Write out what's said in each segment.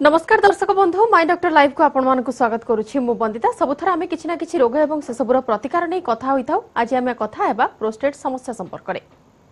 नमस्कार दर्शक बंधु माय डॉक्टर लाइव को आपण मानक स्वागत करूछि मु बंदिता सबथरा आमे किछि ना किछि रोग एवं से सबुर प्रतिकार नै कथा होइथाउ। आज आमे कथा हेबा प्रोस्टेट समस्या संपर्क रे।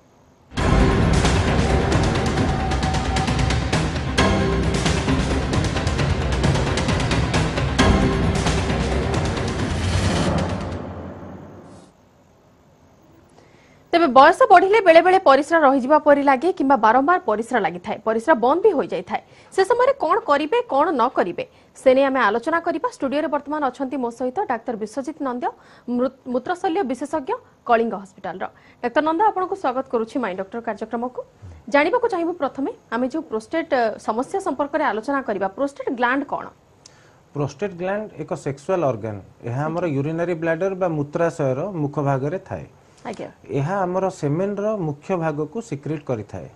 तेबे बयस बढ़िले बेले बेले परिश्रा रही जिबा परि लागे किंबा बारंबार परिश्रा लागि थाए परिश्रा बंद भी होई जाय थाए से समय कोन करिवे कोन न करिवे से ने आमे आलोचना करिबा। स्टूडियो रे वर्तमान अछंती मो सहित डाक्टर विश्वजीत नंदा मूत्रशल्य विशेषज्ञ कलिंग हॉस्पिटल रो। डाक्टर नंदा आपन को स्वागत करूछि माय डॉक्टर कार्यक्रम को। जानिबा को चाहिबो प्रथमे आमे जो प्रोस्टेट समस्या संपर्क रे आलोचना करिबा। प्रोस्टेट ग्लैंड कोन? प्रोस्टेट ग्लैंड एक सेक्सुअल ऑर्गन एहा हमर यूरिनरी ब्लैडर बा मूत्राशय रो मुख्य भाग रे थाए। यह आमर सेमेन रो मुख्य भाग को सिक्रेट करि थाए।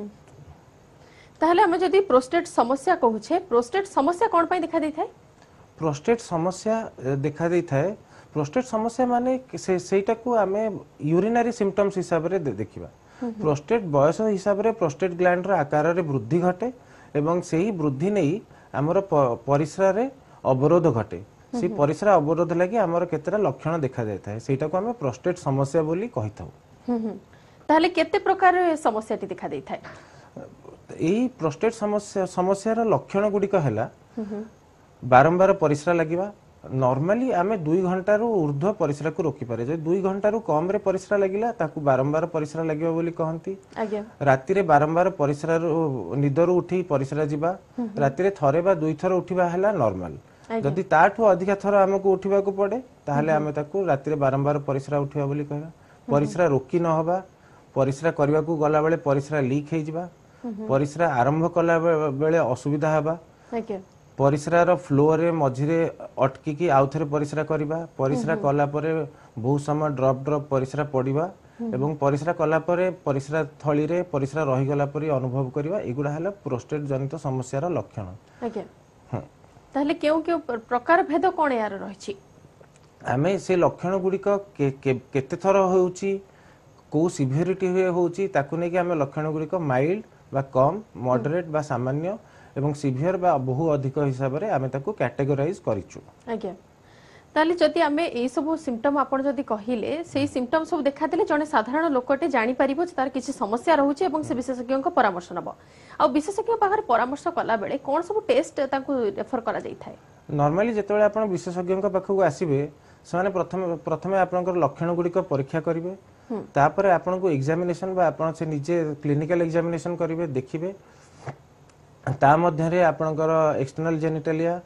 ताहले हमें जदी प्रोस्टेट समस्या कहूछे प्रोस्टेट समस्या कोन पई देखा दै थाए? प्रोस्टेट समस्या देखा दै थाए। प्रोस्टेट समस्या माने सेटा को हमें यूरिनरी सिम्पटम्स हिसाब रे देखिबा। प्रोस्टेट बयस हिसाब रे प्रोस्टेट ग्लैंड रो आकार रे वृद्धि घटे एवं सेही वृद्धि नै हमर परिश्रा रे अवरोध घटे। सी परिश्रा अवरोध लगी हमर केतेरा लक्षण देखा जाय थाए सेटा को हमें प्रोस्टेट समस्या बोली कहिथाउ। ताहले केते प्रकार समस्याटी देखा दै थाए? एही प्रोस्टेट समस्या रो लक्षण गुडी का हैला बारंबार परिश्रा लागिबा। नॉर्मली आमे 2 घंटा रो ऊर्ध्व परिश्रा को रोकी पारे। जे 2 घंटा रो कम रे परिश्रा लागिला ताकू बारंबार परिश्रा लागिबा बोली कहंती। आज्ञा राती रे बारंबार परिश्रा रो निदर उठी परिश्रा जिबा राती रे थरे बा 2 थर उठिबा हैला नॉर्मल। जदि ताठू अधिक थर हमको उठिबा को पड़े ताहले हमें ताकू राती रे बारंबार परिश्रा उठिबा बोली कहबा। परिश्रा रोकी न होबा परिश्रा करबा को गला बेले परिश्रा लीक हे जिबा परिश्रा आरंभ कला बेले असुविधा हबा परिश्रा रो फ्लो रे मझिरे अटकी की आउथरे परिश्रा करिबा परिश्रा कला परे बहुत समय ड्रॉप परिश्रा पड़िबा एवं परिश्रा कला परे परिश्रा थळी रे परिश्रा रही गला परी अनुभव करिबा एगुडा हला प्रोस्टेट जनित समस्या रो लक्षण। आज्ञा ताहले केउ केउ प्रकार भेद कोन यार रहिछि? आमे से लक्षण गुडी को केते थर होउची को सिवियरिटी होउची ताकू नै कि आमे लक्षण गुडी को माइल्ड बा कम मॉडरेट बा सामान्य एवं सिवियर बा बहु अधिक हिसाब रे आमे ताकू कैटेगराइज करिछु। आज्ञा ताली जदि आमे ए सब सिम्पटम आपण जदि कहिले सेही सिम्पटम सब देखा देले जने साधारण लोकटे जानि परिबो जे तार किछि समस्या रहउची एवं से विशेषज्ञ को परामर्श नबो। आ विशेषज्ञ बाहर परामर्श कला बेले कोन सब टेस्ट ताकू रेफर करा जाई थाए? नॉर्मली जेतेबेले आपण विशेषज्ञ को पाखु आसीबे सने प्रथमे आपनकर लक्षण गुडी को परीक्षा करिवे तापरे आपन को एग्जामिनेशन बा आपन से निजे क्लिनिकल एग्जामिनेशन करिवे देखिबे ता मध्य रे आपनकर एक्सटर्नल जेनिटलिया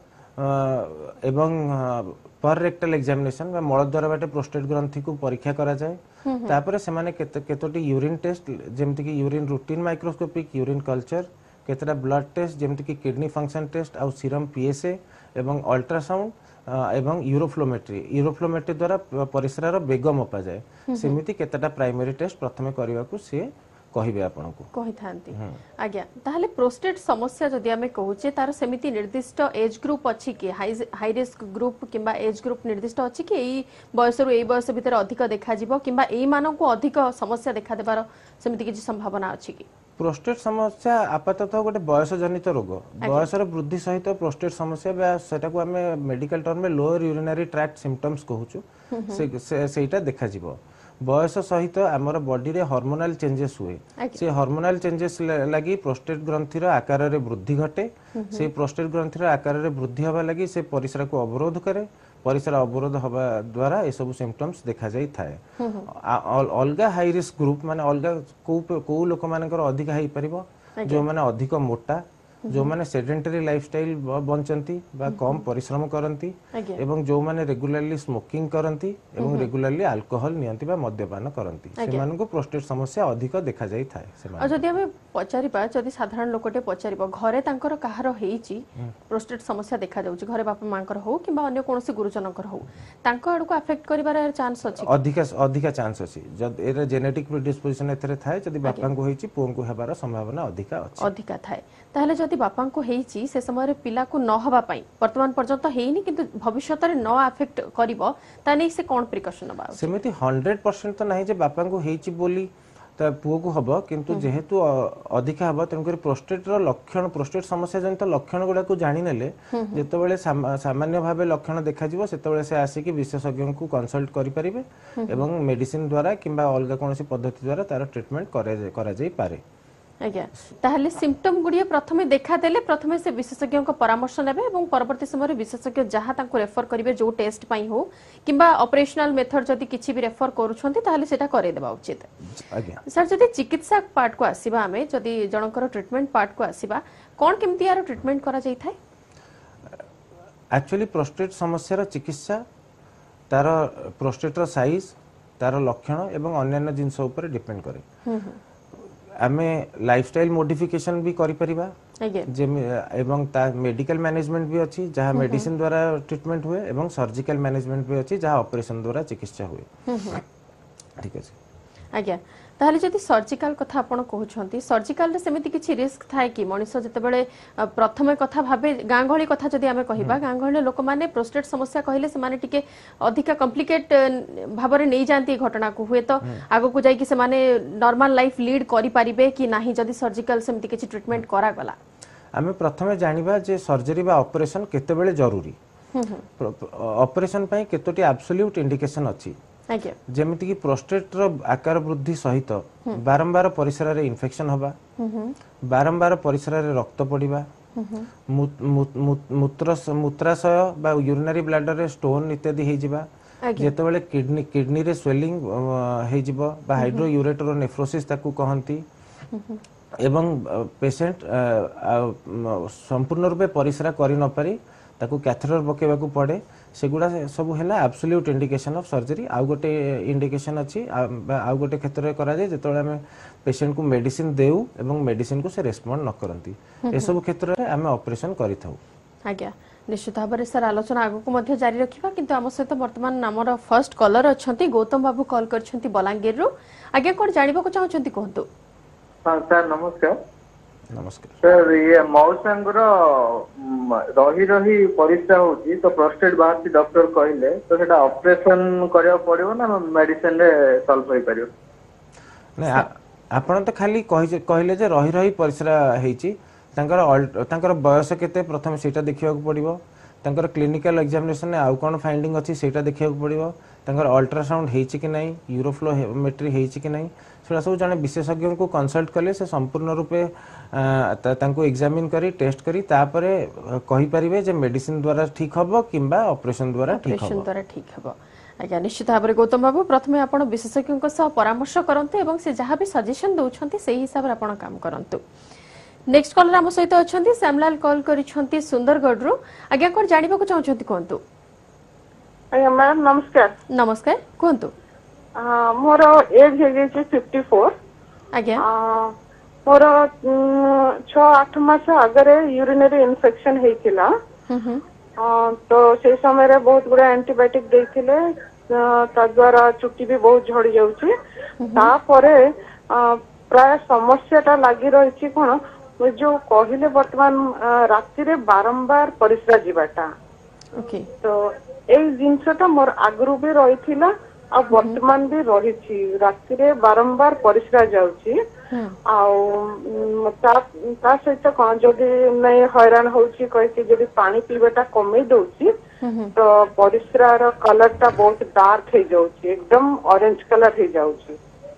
एवं पर रेक्टल एग्जामिनेशन बा मळ द्वार बाटे प्रोस्टेट ग्रंथि को परीक्षा करा जाय। तापरे से माने केतोटी यूरिन टेस्ट जेमति कि urine routine microscopic urine culture केतरा ब्लड टेस्ट जेमति कि किडनी फंक्शन टेस्ट आउ सीरम पीएसए एवं अल्ट्रासाउंड एवं यूरोफ्लोमेट्री द्वारा परिश्रा रो बेग मपा जाय। सेमिति केतटा प्राइमरी टेस्ट प्रथमे करिवा को से कहिबे आपन को कहि थांती। आज्ञा ताहले प्रोस्टेट समस्या जदि हमें कहूचे तार सेमिति निर्दिष्ट एज ग्रुप अछि कि हाई रिस्क ग्रुप किंबा एज ग्रुप निर्दिष्ट अछि कि एई बयस रु एई बयस भितर अधिक देखा जिवो किंबा एई मानन को अधिक समस्या देखा देबार सेमिति किछि संभावना अछि कि? प्रोस्टेट समस्या आपाततः गोटे बयस जनित रोग बयस रो वृद्धि सहित प्रोस्टेट समस्या बा सेटा को हमें मेडिकल टर्म में लोअर यूरिनरी ट्रैक्ट सिम्पटम्स कहूछु सेटा देखा जिवो। बयस सहित आमर बॉडी रे हार्मोनल चेंजेस हुए से हार्मोनल चेंजेस लगी प्रोस्टेट ग्रंथि रो आकार रे वृद्धि घटे से प्रोस्टेट ग्रंथि रो आकार रे वृद्धि हबा लगी से परिश्रा को अवरोध करे परिश्रा अवरोध हबा द्वारा ए सब सिम्पटम्स देखा जाई थाए। अलगा हाई रिस्क ग्रुप माने अलगा को लोक मानकर अधिक हाई परिबो जो माने अधिक मोटा जो माने सेडेंटरी लाइफस्टाइल बंचंती बा कम परिश्रम करंती एवं जो माने रेगुलरली स्मोकिंग करंती एवं रेगुलरली अल्कोहल नियंती बा मद्यपान करंती से मानन को प्रोस्टेट समस्या अधिक देखा जाई थाए। आ जदि हमें पचारिबा जदि साधारण लोकटे पचारिबो घरे तांकर काहार हेइची प्रोस्टेट समस्या देखा जाउची घरे बापा मांकर हो किबा अन्य कोनोसी गुरुजनकर हो तांको आडू को अफेक्ट करिबार चांस अछि? अधिक चांस अछि जद एरे जेनेटिक प्रेडिस्पोजिशन एथरे थाए जदि बापा को हेइची पोन को हेबार संभावना अधिक थाए। ताहले जदि बापा को हेइची से समय पिला को न हवा पई वर्तमान पर्यंत हेइनी किंतु भविष्यत रे न अफेक्ट करिवो ताने से कोन प्रिकॉशन बा? सेमिति 100% तो नाही जे बापा को हेइची बोली ता पुओ को हबो किंतु जेहेतु अधिका हबो तेनकर प्रोस्टेट रो लक्षण प्रोस्टेट समस्या जनित लक्षण गुडा को जानि नेले जेतेबेले सामान्य भाबे लक्षण देखा जिवो सेतेबेले से आसी कि विशेषज्ञ को कंसल्ट करि परिबे एवं मेडिसिन द्वारा किंबा अलगा कोनोसी पद्धति द्वारा तार ट्रीटमेंट करा जाई पारे। आज्ञा ताहले सिम्पटम गुडिये प्रथमे देखा देले प्रथमे से विशेषज्ञ को परामर्श नेबे एवं परवर्ती समय विशेषज्ञ जहाँ तांको रेफर करिवे जो टेस्ट पई हो किंबा ऑपरेशनल मेथड जदि किछि भी रेफर करूछंती ताहले सेटा करे देबा उचित। आज्ञा सर जदि चिकित्सा पार्ट को आसीबा हमें जदि जनकर ट्रीटमेंट पार्ट को आसीबा कोन केमति यार ट्रीटमेंट करा जाई थाए? एक्चुअली प्रोस्टेट समस्या रो चिकित्सा तार प्रोस्टेट रो साइज तार लक्षण एवं अन्य जिंस ऊपर डिपेंड करे। आमे लाइफस्टाइल मॉडिफिकेशन भी करि परिबा एवं ता मेडिकल मैनेजमेंट भी अछि जहाँ मेडिसिन द्वारा ट्रीटमेंट हुए एवं सर्जिकल मैनेजमेंट भी अछि जहाँ ऑपरेशन द्वारा चिकित्सा हुए। ठीक अछि आज्ञा ताहले जदि सर्जिकल कथा आपण कहउछंती सर्जिकल रे सेमिति किछि रिस्क थाए कि मनुष्य जतेबेले प्रथमे कथा भाबे गां गहली कथा जदि आमे कहिबा गां गहली लोक माने प्रोस्टेट समस्या कहिले से माने टिके अधिका कॉम्प्लिकेट भाबरे नै जानती घटना को हुए तो आगो को जाई कि से माने नॉर्मल लाइफ लीड करि परिबे कि नाही जदि सर्जिकल सेमिति किछि ट्रीटमेंट करा गला। आमे प्रथमे जानिबा जे सर्जरी बा ऑपरेशन केतेबेले जरूरी ऑपरेशन पई केतोटी एब्सोल्यूट इंडिकेशन अछि जेमिति कि प्रोस्टेट रो आकार वृद्धि सहित बारंबार परिसर रे इन्फेक्शन होबा बारंबार परिसर रे रक्त पड़िबा मूत्राशय बा यूरिनरी ब्लैडर रे स्टोन इत्यादि हे जिबा जेतेबेले किडनी रे स्वेलिंग हे जिबो बा हाइड्रोयूरेटर नेफ्रोसिस ताकू कहंती एवं पेशेंट संपूर्ण रूपे परिसरा करि न पारी ताकू कैथेटर पकेबा को पड़े सेगुडा सब हैला एब्सोल्यूट इंडिकेशन ऑफ सर्जरी। आउ गोटे इंडिकेशन अछि आउ गोटे क्षेत्र रे करा जाय जेतोले हम पेशेंट को मेडिसिन देउ एवं मेडिसिन को से रेस्पोंड न करंती ए सब क्षेत्र रे हम ऑपरेशन करि थाउ। आज्ञा निश्चित भाव में सर आलोचना आगो को मध्य जारी रखिबा किंतु हम सहित वर्तमान हमर फर्स्ट कॉलर अछंती गौतम बाबू कॉल करछंती बलांगीर रो। आज्ञा कोन जानिबो को चाहछंती कहंतु? हां सर नमस्कार। नमस्कार सर ये मौसंगर रही रही परिस्रा होची तो प्रोस्टेट बाहर डॉक्टर कहले तो सेटा ऑपरेशन करिया पड़िबो ना मेडिसिन रे सॉल्व होई परियो? नै आपण तो खाली कहले जे रही रही परिस्रा हेची तांकर बयस केते प्रथम सेटा देखिया को पड़िबो तांकर क्लिनिकल एग्जामिनेशन ने आउ कोन फाइंडिंग अछि सेटा देखिया को पड़िबो तांकर अल्ट्रासाउंड हेची कि नै यूरोफ्लोमेट्री हेची कि नै सेटा सब जने विशेषज्ञ को कंसल्ट कले से संपूर्ण रूपे तांको एग्जामिन करी टेस्ट करी तापरे कहि परिबे जे मेडिसिन द्वारा ठीक हबो किंबा ऑपरेशन द्वारा ठीक हबो। आज्ञा निश्चित भाव में गौतम बाबू प्रथमे आपण विशेषज्ञ सह परामर्श करंतु एवं से जहाँ भी सजेशन दउछंती सेही हिसाब रे आपण काम करंतु। नेक्स्ट कॉलर हम सहित अछंती श्यामलाल कॉल करिछंती सुंदरगढ़ रो। आज्ञा कोन जानिबो को चाहछंती कहंतु? आज्ञा मैम नमस्कार। नमस्कार कहंतु। मोर एज हे जे 54। आज्ञा मोर 6-8 मास अगरे यूरिनरी इन्फेक्शन हेतिला तो से समय रे बहुत गुडा एंटीबायोटिक देथिले ता द्वारा चुटी भी बहुत झड़ी जाउची ता परे प्राय समस्या ता लागि रहिछि कोन जो कहिले वर्तमान राति रे बारंबार परिस्रा जीवाटा ओके तो ए जिंसटा मोर आगरु भी रहिथिला आ वर्तमान भी रहिछि राति रे बारंबार परिस्रा जाउची ता सहित कौन जदि नहीं हैरान होची कह कि जदि पानी पीवाटा कमे दउची तो परिस्रार कलर टा बहुत डार्क हे जाउची एकदम ऑरेंज कलर हे जाउची।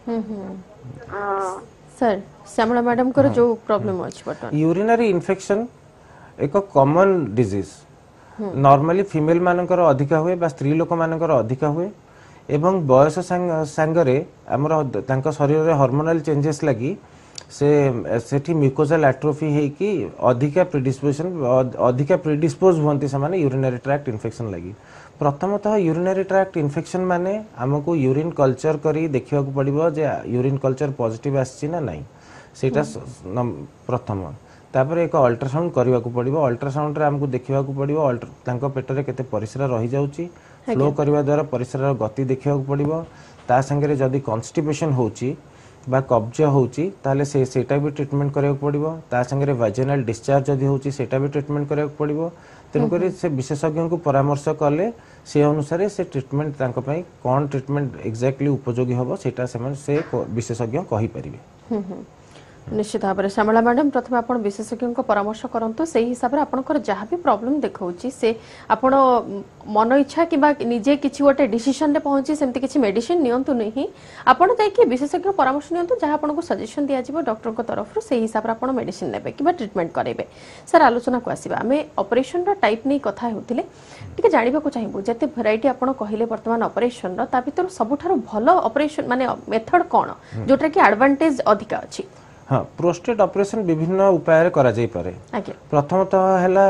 सर श्यामला मैडम को जो प्रॉब्लम अछि बटन यूरिनरी इन्फेक्शन एक कॉमन डिजीज नॉर्मली फीमेल मानकर अधिका हुए बा स्त्री लोक मानकर अधिका हुए एवं बयस सांगरे हमर तांका शरीर रे हार्मोनल चेंजेस लगी सेठी म्यूकोजल एट्रोफी है कि अधिका प्रीडिस्पोज होंती समान यूरिनरी ट्रैक्ट इन्फेक्शन लगी। प्रथमतः यूरिनरी ट्रैक्ट इन्फेक्शन माने हमको यूरिन कल्चर करी देखिया को पड़िबो जे यूरिन कल्चर पॉजिटिव आछि ना नहीं सेटा प्रथम तापर एक अल्ट्रासाउंड करबा को पड़िबो अल्ट्रासाउंड रे हमको देखिया को पड़िबो तांका पेट रे केते परिसरा रही जाउची फ्लो करबा द्वारा परिसरार गति देखिया को पड़िबो ता संगे रे जदी कॉन्स्टिपेशन होची बा कब्ज होउची ताले सेटा भी ट्रीटमेंट करियो पड़िबो ता संगे वाजिनल डिस्चार्ज जदी होउची सेटा भी ट्रीटमेंट करियो पड़िबो तेनु करी से विशेषज्ञ को परामर्श कले से अनुसार से ट्रीटमेंट तांको पई कोन ट्रीटमेंट एक्जेक्टली उपयोगी होबो सेटा से विशेषज्ञ कहि परिबे निश्चित भाव में श्यामला मैडम प्रथम आप विशेषज्ञ परामर्श करूँ से हिसाब से आपंकर जहाँ भी प्रोब्लेम देखा से आप मन इच्छा कि निजे किसी गोटे डिसीजन रे पहुंची सेमती किसी मेडिसिन नियंतु नहीं आपड़ जाकि विशेषज्ञ परामर्श नियंतु जहाँ आपको सजेशन दिज्व डॉक्टर तरफ से हिसाब से मेडिसिन नेबे कि ट्रीटमेंट करेंगे सर आलोचना को आसवा आम ऑपरेशन टाइप नहीं कथा होते टे जानवा चाहिए जिते भेराइटी आप कहले बर्तमान ऑपरेशन भर सबुठ भल ऑपरेशन माने मेथड कौन जोटा कि एडवांटेज अधिका अच्छी हाँ प्रोस्टेट ऑपरेशन विभिन्न उपाय करा जाई पारे प्रथमतः हैला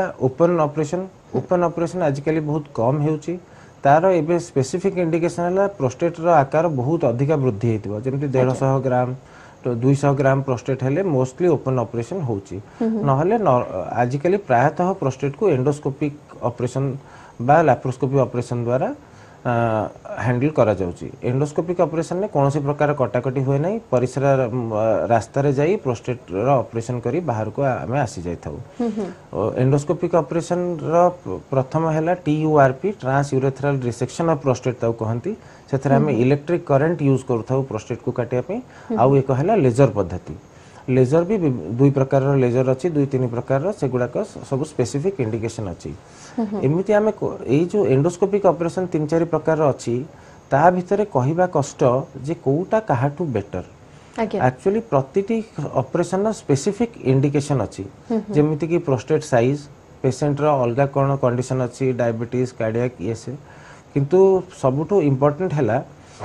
ओपन ऑपरेशन आजिकली बहुत कम हेउची तार एबे स्पेसिफिक इंडिकेशन हैला प्रोस्टेट रो आकार बहुत अधिक वृद्धि हेतिबो जेमति 150 ग्राम तो 200 ग्राम प्रोस्टेट हेले मोस्टली ओपन ऑपरेशन होउची नहले आजिकली प्रायतः प्रोस्टेट को एंडोस्कोपिक ऑपरेशन बा लैप्रोस्कोपी ऑपरेशन द्वारा हैंडल करा जाउची एंडोस्कोपिक ऑपरेशन ने कौन सी प्रकार कटाकटी हुए नहीं परिसरा रास्ता रे जाई प्रोस्टेट रो ऑपरेशन करी बाहर को हमें आसी जाई थाउ एंडोस्कोपिक ऑपरेशन रो प्रथम हैला TURP trans urethral resection of prostate ताऊ कहंती सेथरे हमें इलेक्ट्रिक करंट यूज करथाउ प्रोस्टेट को काटिया पे आउ एक हैला लेजर पद्धति लेजर भी दुई प्रकार लेजर अच्छी दुई तीन प्रकार से गुड़ाक सब स्पेसिफिक इंडिकेशन अच्छी एमती आम ये जो एंडोस्कोपिक ऑपरेशन 3-4 प्रकार अच्छी ता भितर कहवा कष्ट जे कोटा काहाठू बेटर एक्चुअली प्रतिटी ऑपरेशन स्पेसिफिक इंडिकेशन अच्छी जेमिति कि प्रोस्टेट साइज पेशेंट रो अलगा कोन कंडीशन अच्छी डायबिटीज कार्डियक ये से किंतु सबुठो इम्पोर्टेंट हैला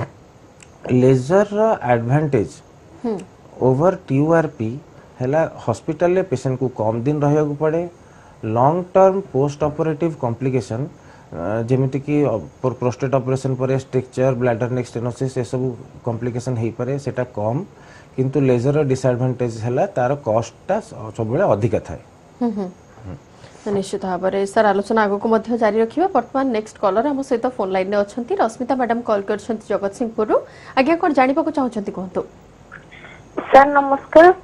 लेजर रो एडवांटेज ओवर TURP हैला हॉस्पिटल ले पेशेंट को कम दिन रहया को पड़े long term post operative complication जेमिति कि प्रोस्टेट ऑपरेशन पर स्ट्रक्चर ब्लैडर नेक स्टेनोसिस ये सब कॉम्प्लिकेशन हे पारे सेटा कम किंतु लेजर डिसएडवांटेज हैला तार कॉस्टटा सब बेले अधिक थाए निश्चित भाव में सर आलोचना आगो को जारी रखिबा वर्तमान नेक्स्ट कॉलर हम सहित फोन लाइन ने अछंती रश्मिता मैडम कॉल करछंती जगत सिंहपुर आज्ञा कोन जानिबा को चाहछंती कहतो सर नमस्कार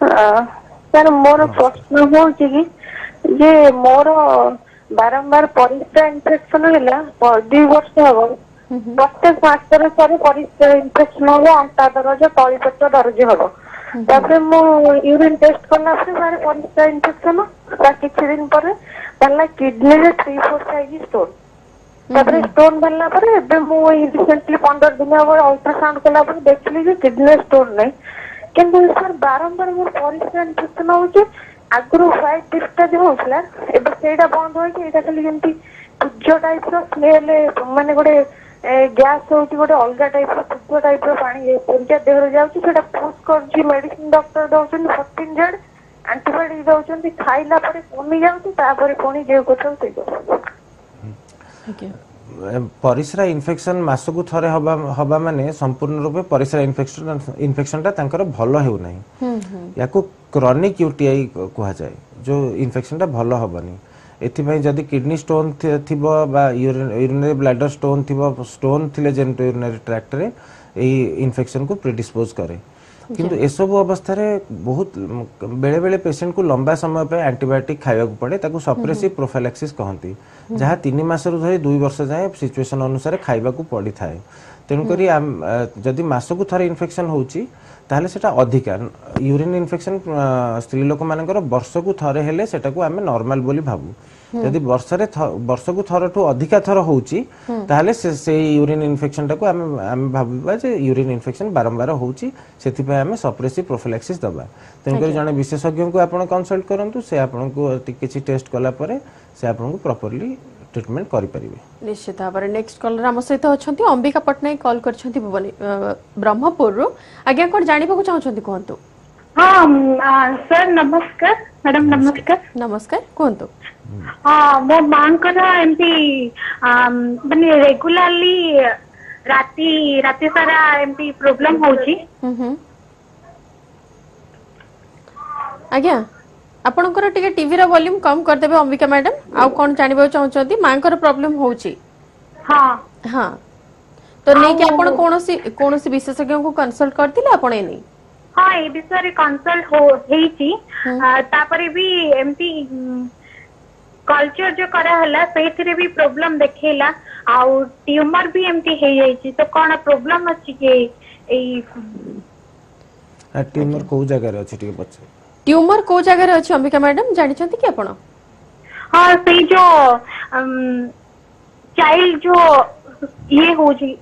सर मोर प्रश्न हो कि जे मोर बारंबार परिस्रा इन्फेक्शन हैला 2 वर्ष हो प्रत्येक मासरे सर परिस्रा इन्फेक्शन हो अंटा दरज तळी पेट दरज हो तापर मो यूरिन टेस्ट करला से बारे परिस्रा इन्फेक्शन किछि दिन पर पहला किडनी रे 3-4 साइज स्टोन तापर स्टोन बनला पर एबे मो रिसेंटली 15 दिन अब अल्ट्रासाउंड कला पर देखली जे किडनी स्टोन नै किंतु सर बारंबार मोर परिस्रा इन्फेक्शन होउची आगुरु व्हाइट डिस्चार्ज होउछला एबे सेडा बंद होई कि एटा खाली जेंति पुज्जो टाइप रो स्मेल माने गोटे गैस होउची गोटे अलगा टाइप रो पुज्जो टाइप रो पानी पंचा देह रे जाउची सेटा पुश करजी मेडिसिन डॉक्टर दउछन 14 जेड एंटीबायोटिक दउछन खाइला परे कमी जाउची तापर कोनी जे कोथौ से ओके परिस्रा इन्फेक्शन मासकु थरे हबा माने संपूर्ण रूपे परिस्रा इन्फेक्शन तांकर भलो हेउ नाही याको क्रॉनिक यूटीआई कहा जाए जो इन्फेक्शन ता भलो हबनी एथि पई जदी किडनी स्टोन थिबो बा यूरिनरी ब्लैडर स्टोन थिबो स्टोन थिले जेनेटो यूरिनरी ट्रैक्ट रे एही इन्फेक्शन को प्रिडिस्पोज करे किंतु एसबु अवस्था रे बहुत बेले बेले पेशेंट को लंबा समय पे एंटीबायोटिक खाइबा को पड़े ताको सप्रेसिव प्रोफिलैक्सिस कहंती जहाँ 3 मास रु धरी 2 वर्ष जाए सिचुएशन अनुसार खाइबा को पड़ी थाए तेणु करी जदि मासकु थरे इन्फेक्शन होउची ताहले सेटा अधिका यूरिन इन्फेक्शन स्त्री लोक मानकर वर्षकु थरे हेले सेटा को आमे नॉर्मल बोली भाबू यदि वर्षकु थरठू अधिका थर होउची ताहले से यूरिन इन्फेक्शन टाको आमे भाबा जे यूरिन इन्फेक्शन बारंबार होउची सेति पे आमे सप्रेसिव प्रोफिलैक्सिस दबा तेणु करी जने विशेषज्ञ को आपण कंसल्ट करंतु से आपण को किछि टेस्ट कला परे से आपण को प्रॉपर्ली ट्रीटमेंट करि परिबे निश्चित भाव में नेक्स्ट कॉलर आम सहित अछंती अंबिका पटनायक कॉल करछंती ब्रह्मपुर रु आज्ञा कोन जानिबा को चाहछंती कहंतु हाँ सर नमस्कार मैडम नमस्कार नमस्कार कहंतु हाँ मो मांकर एमती माने रेगुलरली राती सारा एमती प्रॉब्लम होची आज्ञा आपनकर टिके टीवी रो वॉल्यूम कम कर देबे अंबिका मैडम आउ कोन जानिबो चाहछंती मांकर प्रॉब्लम होची हाँ हाँ तो नहीं कि आपण कोनोसी विशेषज्ञ को कंसल्ट करथिले आपण एनी हाँ ए विषय कंसल्ट होईची तापरे भी एमती कल्चर जो करा हला सेथिरे भी प्रॉब्लम देखेला आउ ट्यूमर भी एमती हे जाईची तो कोन प्रॉब्लम अछि के ए ट्यूमर को जगह रे अछि ठीक बच्चे ट्यूमर को जगह रे अछि अंबिका मैडम जानि छथि कि आपण हाँ से जो चाइल्ड जो ये हो जी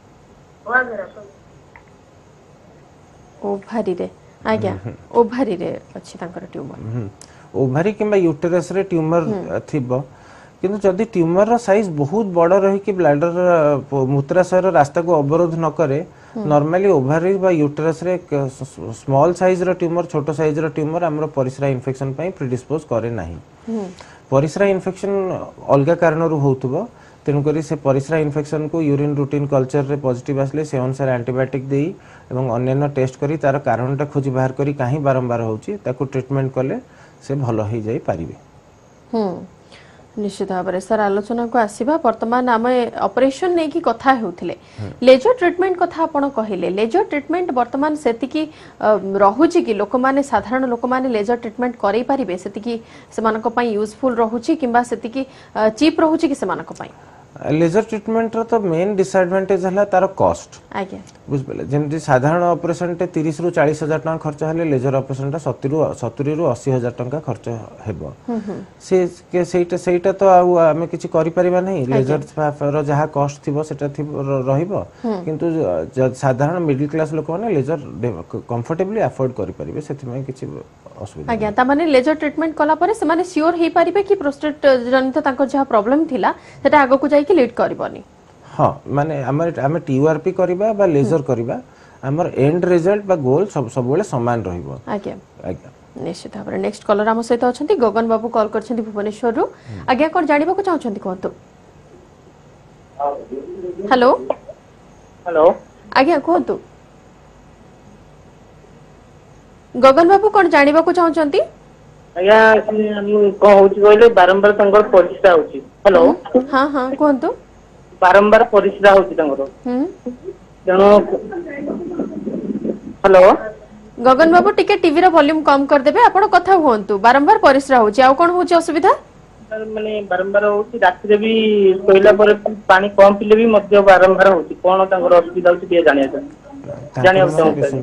ओभारी रे आज्ञा ओभारी रे अछि तांकर ट्यूमर ओभारी किंबा यूटेरस रे ट्यूमर थिबो किंतु जदि ट्यूमर रो साइज बहुत बड़ रही कि ब्लैडर मूत्राशय रो रास्ता को अवरोध न करे नॉर्मली ओभारी बा यूटेरस रे स्मॉल साइज रो ट्यूमर छोटो साइज रो ट्यूमर हमरो परिस्रा इन्फेक्शन पई प्रीडिस्पोज करे नाही परिस्रा इन्फेक्शन अलगा कारण रु होतबो तेनु करी से परिस्रा इन्फेक्शन को यूरिन रूटीन कल्चर रे पॉजिटिव आसले से अनुसार एंटीबायोटिक देई एवं अन्य टेस्ट करी तार कारणटा खोजी बाहर करी काहे बारंबार होची ताको ट्रीटमेंट कले से भलो हो जाई पारिबे निश्चित भाव सर आलोचना को आसीबा वर्तमान आम ऑपरेशन नहीं की कथा होथिले लेजर ट्रीटमेंट कथा आपण कहिले लेजर ट्रीटमेंट वर्तमान सेति की रहुची कि लोक माने साधारण लोक माने लेजर ट्रीटमेंट करै पारिबे सेति की समानको पई यूजफुल रहुची किबा सेति की चीप रहुची कि समानको पई लेजर ट्रीटमेंट रो तो मेन डिसएडवांटेज हला तार कॉस्ट आज्ञा बुझबेले जेमति साधारण ऑपरेशन टे 30 रु 40 हजार टका खर्च हले लेजर ऑपरेशन टा 70 रु 80 हजार टका खर्च हेबो से सेटा तो आमे किछि करि परिबा नहीं लेजर रो जहा कॉस्ट थिबो सेटा रहिबो किंतु साधारण मिडिल क्लास लोक माने लेजर कंफर्टेबली अफोर्ड करि परिबे सेति में किछि असुविधा आज्ञा ता माने लेजर ट्रीटमेंट कला परे से माने श्योर हे परिबे कि प्रोस्टेट जनित तांको जहा प्रॉब्लम थिला सेटा आगो को जाई कि लीड करबनी हां माने आमे टीआरपी करबा बा लेजर करबा हमर एंड रिजल्ट बा गोल सब बेले समान रहइबो आज्ञा आज्ञा निश्चित भाव नेक्स्ट कॉलर हम सहित अछंती गगन बाबू कॉल करछंती भुवनेश्वर रु आज्ञा कोन जानिबा को चाहछंती कोंतो हेलो हेलो आज्ञा कोंतो गगन बाबू कोन जानिबा को चाहछंती आज्ञा हम कहउची कहले बारंबार तंगर परिस्रा होची हेलो हां हां कोंतो बारंबार परिस्रा होची तंगर जनो हेलो गगन बाबू टिके टीवी रो वॉल्यूम कम कर देबे आपण कथा होंतु बारंबार परिस्रा होची आ कोन होची असुविधा माने बारंबार होची रात रे भी सोइला पर पानी कम पिले भी मध्य बारंबार होची कोन तंगर असुविधा होची के जानिया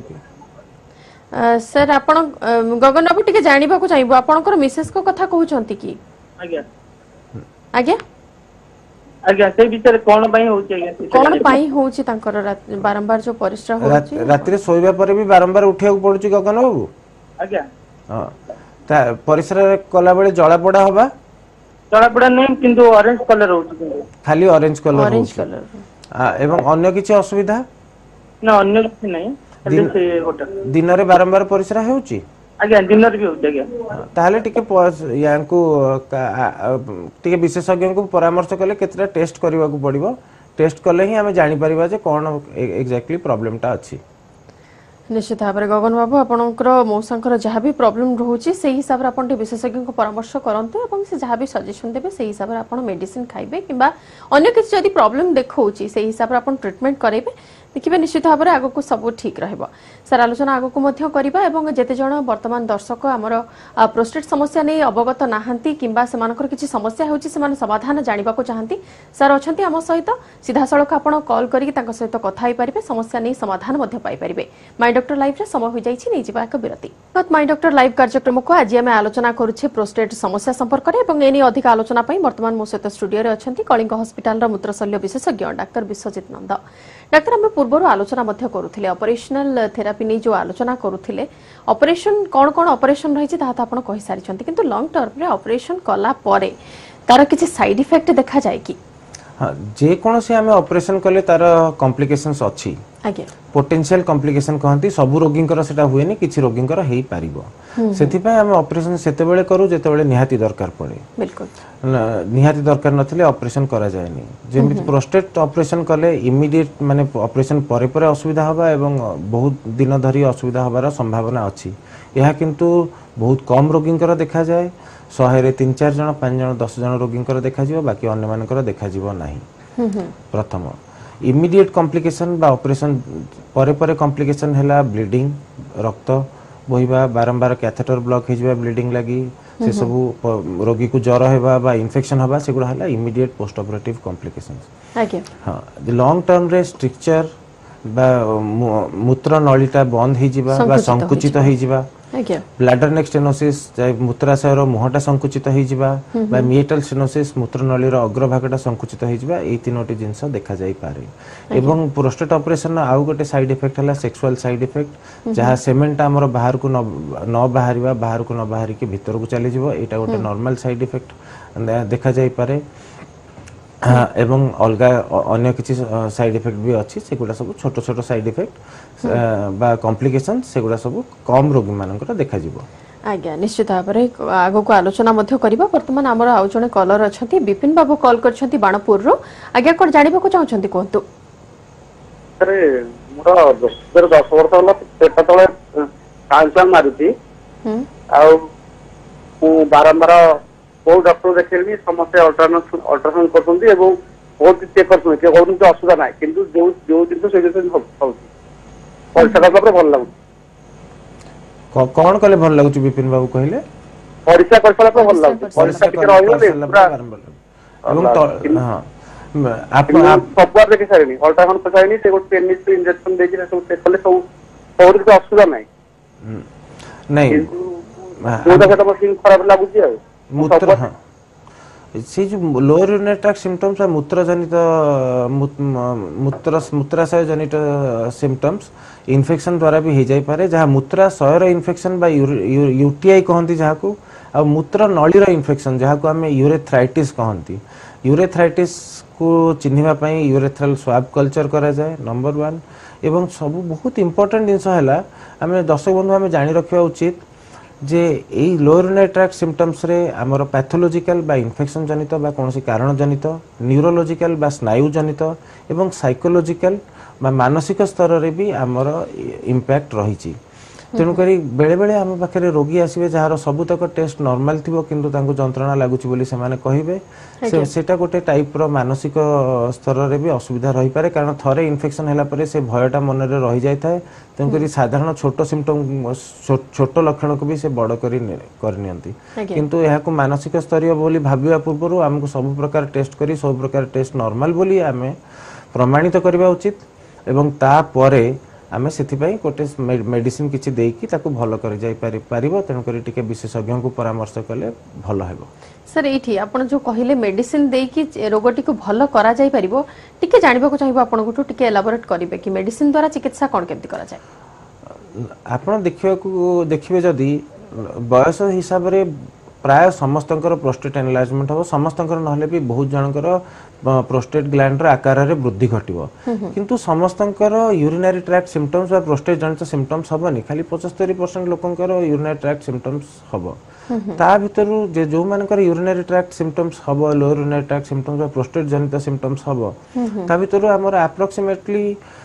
सर आपण गगन बाबू टिके जानिबा को चाहिबो आपणकर मिसेस को कथा कहउचंती की आज्ञा आज्ञा आज्ञा से विचार कोन पई होची आज्ञा कोन पई होची तांकर बारंबार जो परिश्रा होची रात रे सोइबा पर भी बारंबार उठिया को पड़ुची गगन बाबू आज्ञा हां ता परिश्रा कला बेले जळा पड़ा होबा जळा पड़ा नहीं किंतु ऑरेंज कलर होची किंतु खाली ऑरेंज कलर एवं अन्य किछि असुविधा ना अन्य किछि नहीं दिन रे बारंबार परिश्रा हेउची आज्ञा दिन रे भी होची आज्ञा ताले टिके यांकु टिके विशेषज्ञ को परामर्श कले केतरा टेस्ट करबा को पड़िबो टेस्ट कले ही हमें जानि परिबा जे कोन एक्जेक्टली प्रॉब्लम टा अछि निश्चित भाव में गगन बाबू आपणकर मौसांकर जहाँ भी प्रॉब्लम रोचे से हिसाब से आपन विशेषज्ञ को परामर्श करंतु एवं से जहाँ भी सजेशन देबे से हिसाब से आपन मेडिसिन खाइबे किबा अन्य किसी जदि प्रॉब्लम देखौची से हिसाब से आपन ट्रीटमेंट करेबे देखिबे निश्चित भाव में आगो को सब ठीक रहबो सर आलोचना आगो को मध्य करिबा एवं जेते जण वर्तमान दर्शक हमर प्रोस्टेट समस्या नै अवगत नाहंती किबा समानकर किछि समस्या होची समान समाधान जानिबा को चाहंती सर अछंती हम सहित सीधा सड़क आपन कॉल करी तांका सहित कथा होई परिबे समस्या नै समाधान मध्य पाई परिबे माय डॉक्टर लाइव रे समय हो जाइछि नै जिबा एक विरति माय डॉक्टर लाइव कार्यक्रम को आज हम आलोचना करूछे प्रोस्टेट समस्या संपर्क रे एवं एनी अधिक आलोचना पई वर्तमान मो सहित स्टूडियो रे अछंती कलिंग हॉस्पिटल रो मूत्रशल्य विशेषज्ञ डॉक्टर विश्वजीत नंद डॉक्टर हम पूर्व आलोचना मध्य करूथिले ऑपरेशनल थेरापी नै जो आलोचना करूथिले ऑपरेशन कोन कोन ऑपरेशन रहिछि ताहा आपण कहि सारि छथि किंतु लॉन्ग टर्म रे ऑपरेशन कला परे तार किछि साइड इफेक्ट देखा जाय कि हां जे कोन से हमें ऑपरेशन कले तार कॉम्प्लिकेशंस अछि आगे पोटेंशियल कॉम्प्लिकेशन कहंती सब रोगींकर सेटा हुएनी किछि रोगींकर हेई पारिबो सेति पय हम ऑपरेशन सेते बेले करू जेते बेले निहाती दरकार पड़े बिल्कुल निहाती दरकार नथिले ऑपरेशन करा जायनी जेमिति प्रोस्टेट ऑपरेशन कले इमीडिएट माने ऑपरेशन परे परे असुविधा होबा एवं बहुत दिन धरि असुविधा होबार संभावना अछि यहा किंतु बहुत कम रोगींकर देखा जाय 100 रे 3-4 जण 5 जण 10 जण रोगींकर देखा जिवो बाकी अन्य मानकर देखा जिवो नाही प्रथम इमीडिएट कॉम्प्लिकेशन बा ऑपरेशन परे परे कॉम्प्लिकेशन हैला ब्लीडिंग रक्त बोहिबा बारंबार कैथेटर ब्लॉक हो ब्लीडिंग लगी से सब रोगी को ज्वर हेबा बा इन्फेक्शन हवा से गुड़ा है इमीडिएट पोस्ट ऑपरेटिव कॉम्प्लिकेशंस। आज्ञा हाँ लॉन्ग टर्म रे स्ट्रक्चर बा मूत्र नलीटा बंद हो जिबा बा संकुचित हो जिबा ब्लैडर नेक स्टेनोसिस मूत्राशयर मुहटा संकुचित हो जिबा बा मिएटल स्टेनोसिस मूत्र नलीर अग्रभागटा संकुचित हो जिबा ए तीनोटी जिंस देखा जाई पारे। एवं प्रोस्टेट ऑपरेशन आउ गोटे साइड इफेक्ट हला सेक्सुअल साइड इफेक्ट जहाँ सेमेंट हमर बाहर को न बाहरिबा बाहर को न बाहरी के भीतर को चली जिवो एटा गोटे नॉर्मल साइड इफेक्ट देखा जाई पारे। एवं अलगा अन्य किसी साइड इफेक्ट भी अच्छी से गुड़ा सब छोट छोट साइड इफेक्ट बा कॉम्प्लिकेशन से गुड़ा सब कम रोगी मानकर देखा जिवो। आज्ञा निश्चित भाव में आगो को आलोचना मध्य करिबा। वर्तमान हमर आउ जने कॉलर अछंती विपिन बाबू कॉल करछंती बाणपुर रो। आज्ञा कोन जानिबा को चाहछंती कोंतु। अरे मोर 10 वर्ष होला पेट तळे कैंसर मारुती आ बारंबार बहुत डॉक्टर देखिए समस्या अल्ट्रासाउंड करते बहुत चेक करते असुविधा ना कि जो जिन परीक्षा करला भल लगुच कौन कले भल लगुच विपिन बाबू कहले परीक्षा करला भल लगुच परीक्षा टिके रहिले सबबार देखि सारिनी अल्ट्रासाउंड पचाइनी से गोटे पेनिस इंजेक्शन देके सब चेक कले सब बहुत असुविधा ना नहीं जो देखा मशीन खराब लगुच आ मूत्र हाँ से जो लोअर यूरिनरी ट्रैक्ट सिम्पटम्स है मूत्र जनित मूत्राशय जनित सिम्पटम्स इन्फेक्शन द्वारा भी हो जाई पारे जहाँ मूत्राशयर इन्फेक्शन बा यूटीआई कहती जहाँ को आ मूत्र नलीर इन्फेक्शन जहाँ को आम यूरेथ्राइटिस कहती। यूरेथ्राइटिस को चिन्हिबा पई यूरेथ्रल स्वाब कल्चर करा जाए नंबर 1 एवं सब बहुत इंपोर्टेंट जिनस है आम दर्शक बंधु आम जानी रखा उचित जे एई लोअर यूरिनरी ट्रैक्ट सिम्पटम्स रे हमर पैथोलॉजिकल बा इन्फेक्शन जनित बा कोनोसी कारण जनित न्यूरोलॉजिकल बा स्नायु जनित एवं साइकोलॉजिकल बा मानसिक स्तर रे भी हमर इंपैक्ट रही। तेणुकरी बेले बेले आम पाखे रोगी आसवे जार सबुतक टेस्ट नॉर्मल थिबो किंतु तांको जंत्रणा लागुची बोली से माने कहिबे सेटा गोटे टाइप रो मानसिक स्तर रे भी असुविधा रही पारे कारण थरे इन्फेक्शन हला परे से भयटा मन रे रही जाय थाए। तेणुकरी साधारण छोट सिम्पटम छोट लक्षण को भी से बड़ करनियंती किंतु यहा को मानसिक स्तरीय बोली भाबिया पूर्व हमको सब प्रकार टेस्ट करी सब प्रकार टेस्ट नॉर्मल बोली आमे प्रमाणित करबा उचित एवं ता परे आमे सेथिपाई गोटे मेडिसिन किछि देकी ताको भलो कर जाई पारिबो। तेणु करी टिके विशेषज्ञ को परामर्श कले भलो हेबो। सर एठी आपण जो कहिले मेडिसिन देकी रोगटी को भलो करा जाई परिबो टिके जानिबा को चाहिबो आपण को टिके एलाबोरेट करिवे कि मेडिसिन द्वारा चिकित्सा कोन केमति करा जाय। आपण देखिबे जदी बयस हिसाब रे प्राय समस्तंकर प्रोस्टेट एनलार्जमेंट हो समस्तंकर नहले भी बहुत जनकर प्रोस्टेट ग्लैंड रा आकार रे वृद्धि घटिबो किंतु समस्तंकर यूरिनरी ट्रैक्ट सिम्पटम्स बा प्रोस्टेट जनित सिम्पटम्स हबनी खाली 75% लोकंकर यूरिनरी ट्रैक्ट सिम्पटम्स हबो ता भितरु जे जो मानकर यूरिनरी ट्रैक्ट सिम्पटम्स हबो लोअर यूरिनरी ट्रैक्ट सिम्पटम्स बा प्रोस्टेट जनित सिम्पटम्स हबो ता भितरु हमर अप्रोक्सीमेटली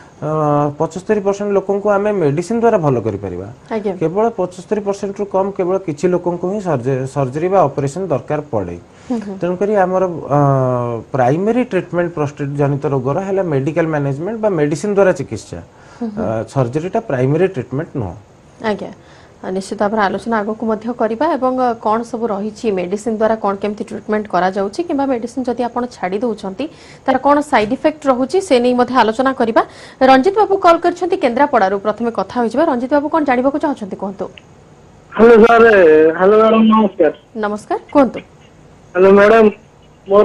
75% लोकों को आमे मेडिसिन द्वारा भलो करि परिबा केवल 75% रु कम केवल किछि लोकों को ही सर्जरी बा ऑपरेशन दरकार पड़े। तेणु करी हमर प्राइमरी ट्रीटमेंट प्रोस्टेट जनित रोगर है मेडिकल मैनेजमेंट बा मेडिसिन द्वारा चिकित्सा सर्जरीटा प्राइमरी ट्रीटमेंट नो। आज्ञा निश्चित भाव आलोचना आगो को मध्य करिबा एवं कौन सब रही मेडिसिन द्वारा कौन केमती ट्रीटमेंट करा जाउची किबा मेडिसिन जदि आपण छाडी दउछंती तार कौन साइड इफेक्ट रहूची से नै मध्य आलोचना करिबा। रंजित बाबू कॉल करछंती केन्द्रापड़ारू प्रथमे कथा होइबा। रंजित बाबू कोन जानिबा को चाहछंती कोंतो। हेलो सर हेलो मैडम नमस्कार। नमस्कार कोंतो। हेलो मैडम मोर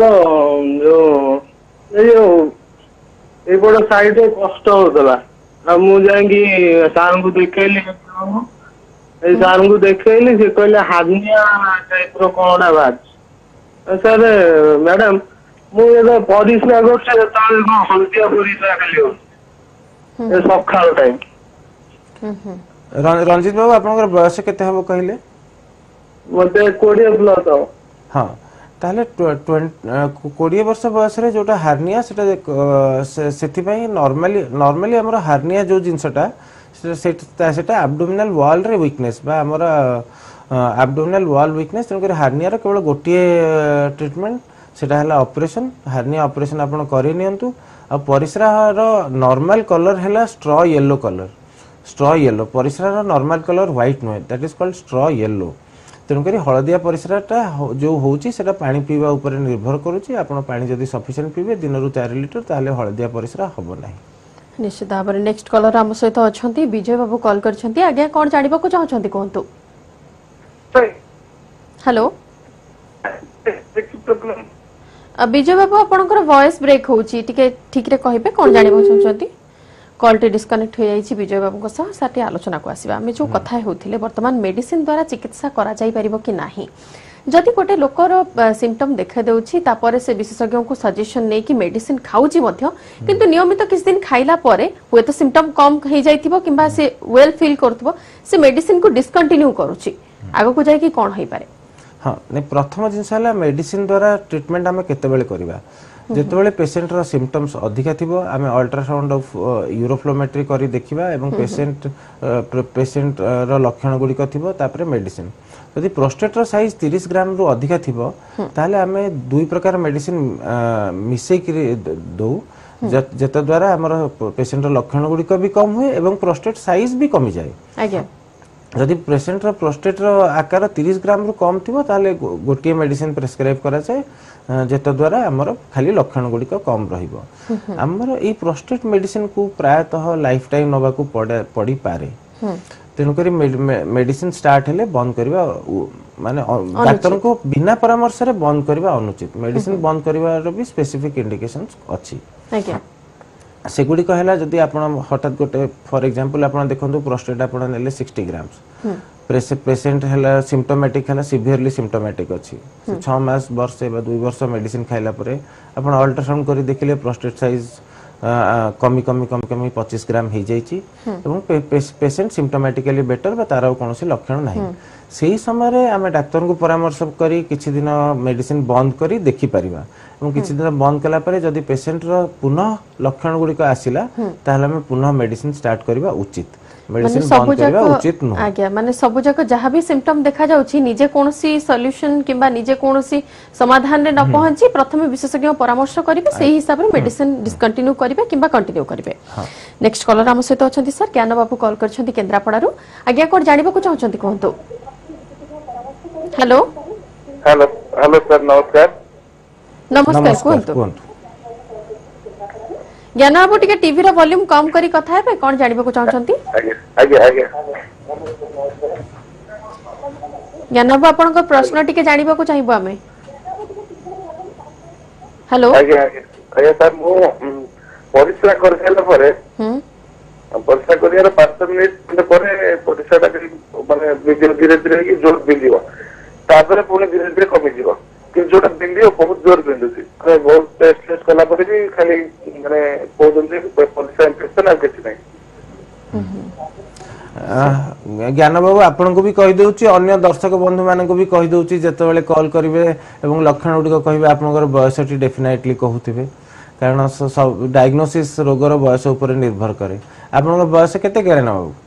जो ए बड़ साइड कष्ट होतला आ मु जांगी सार को देखैली सार को देखली से कहले हार्निया टाइप रो कोनडा बात सर मैडम मु परिस्रा करछे ताल हल्दिया परिस्रा खाली हो ए सखाल टाइम। रंजित बाबू आपनकर बयस केते हबो कहले मते 20 प्लस हो। हां ताले 20 वर्ष बयस रे जोटा हार्निया सेटा सेति पई नॉर्मली हमर हार्निया जो जिंसटा सेटा एब्डोमिनल वॉल रे वीकनेस बा हमर एब्डोमिनल वॉल वीकनेस तेन हार्निया रे केवल गोटिए ट्रीटमेंट सेटा हला ऑपरेशन हार्निया ऑपरेशन आपण करि नियंतु आ परिस्रा रो नॉर्मल कलर हला straw yellow colour straw yellow परिस्रार नॉर्मल कलर व्हाइट नुहे that is called straw yellow तेणुक हलदिया परिस्राटा जो होची सेटा पानी पीवा ऊपर निर्भर करूची आपण पानी जदी सफिशिएंट पीबे दिन रु 4 लिटर ताले हलदिया परिस्रा हबो नाही निश्चित भाव में नेक्स्ट कॉलर आम सहित अच्छा विजय बाबू कॉल करछंती आज्ञा कौन जानिबा को चाहछंती कहंतु हेलो विजय बाबू आपनकर वॉइस ब्रेक होची टिके ठीक रे कहिबे कोन जानिबा चाहछंती कॉल टी डिस्कनेक्ट हो जाइए विजय बाबू साथी आलोचना को आसवा आम जो कथा होते वर्तमान मेडिसिन द्वारा चिकित्सा करा जाई परिबो कि नाही जदि गोटे लोकर सिम्पटम देखा देउछि तापर से विशेषज्ञ को सजेशन नै कि मेडिसिन खाउछि मध्य किंतु नियमित किछ दिन खाइला परे हुए तो सिम्पटम कम हे जाइथिबो किंबा से वेल फील करथबो से मेडिसिन को डिस्कंटिन्यू करूछि आगो को जाय कि कोन होई पारे हां ने प्रथम जिंस हला मेडिसिन द्वारा ट्रीटमेंट हमें केते बेले करबा जेतेबेले पेशेंट रो सिम्पटम्स अधिका थिबो आमे अल्ट्रासाउंड ऑफ यूरोफ्लोमेट्री करी देखिबा एवं पेशेंट रो लक्षण गुडी को थिबो तापरे मेडिसिन यदि प्रोस्टेट रो साइज 30 ग्राम रु अधिका थिबो ताले आमे दुई प्रकार मेडिसिन मिसै कि दो जत द्वारा हमर पेशेंट रो लक्षण गुडी को भी कम हुए एवं प्रोस्टेट साइज भी कमी जाय आज्ञा यदि पेशेंट रो प्रोस्टेट रो आकार 30 ग्राम रु कम थिबो ताले गोटिए मेडिसिन प्रेस्क्राइब करा जाय जेत द्वारा हमर खाली लक्षण गुडी को कम रहिबो हमर ए प्रोस्टेट मेडिसिन को प्रायतः लाइफ टाइम नबा को पड़ी पारे तेणु करी मेडिसिन स्टार्ट हेले बंद करबा माने डॉक्टर को बिना परामर्श रे बंद करबा अनुचित मेडिसिन बंद करबा रो भी स्पेसिफिक इंडिकेशंस अछि आज्ञा सेगुडी कहला जदी आपण हठात गोटे फॉर एग्जांपल आपण देखंतु प्रोस्टेट आपण नेले 60 ग्राम्स पेशेंट हला सिम्पटोमेटिक हला सिवियरली सिम्पटोमेटिक अछि 6 मास वर्ष एबा 2 वर्ष मेडिसिन खाइला परे आपण अल्ट्रासाउंड करी देखिले प्रोस्टेट साइज कमी 25 ग्राम हो जाइए पेशेंट सिम्पटोमेटिकली बेटर बा तार कौन लक्षण ना से समय आम डाक्तर को परामर्श करी किछि दिन मेडिसिन बंद करी देखि परिबा एवं किछि दिन बंद कला परे जदि पेशेंट रो पुनः लक्षण गुडी को आसिला ताहले हम पुनः मेडिसिन स्टार्ट करबा उचित मेडिसिन बंद करबा उचित न आज्ञा माने सब जक जहां भी सिम्पटम देखा जाउछि निजे कोनसी सॉल्यूशन किबा निजे कोनसी समाधान रे न पहुंची प्रथमे विशेषज्ञ परामर्श करिवे सेही हिसाब रे मेडिसिन डिस्कंटिन्यू करिवे किबा कंटिन्यू करिवे नेक्स्ट कॉलर हम सहित अछंती सर ज्ञान बाबू कॉल करछंती केन्द्रापड़ारू आज्ञा कोड जानिबा को चाहछंती कहंतु हेलो हेलो हेलो सर नमस्कार नमस्कार कहंतु ज्ञान बाबू टिके टीवी रो वॉल्यूम कम करी कथा हेबे कोन जानिबा को चाहछंती आगे ज्ञान बाबू आपन को प्रश्न टिके जानिबा को चाहिबो हमें हेलो आगे सर मो परिश्रा कर गेला परे परिश्रा करियार 5 मिनिट परे परिश्राटा माने धीरे धीरे की जोर बिंदिबो तापर पुणे धीरे धीरे कमी जीवो कि जोटा बिंदिबो बहुत जोर बिंदुसी अरे बहुत टेस्ट कला परे भी खाली माने कोदन जे परिश्रा इन्फेक्शन आ किछ नै ज्ञान बाबू आपन को भी कहि देउची अन्य दर्शक बंधु मान को भी कहि देउची जेतेबेले कॉल करिवे एवं लक्षण उडी को कहिबे आपनकर बयसटी डेफिनेटली कहउथिबे कारण सब डायग्नोसिस रोगर बयस ऊपर निर्भर करे आपनकर बयस केते करे ना बाबू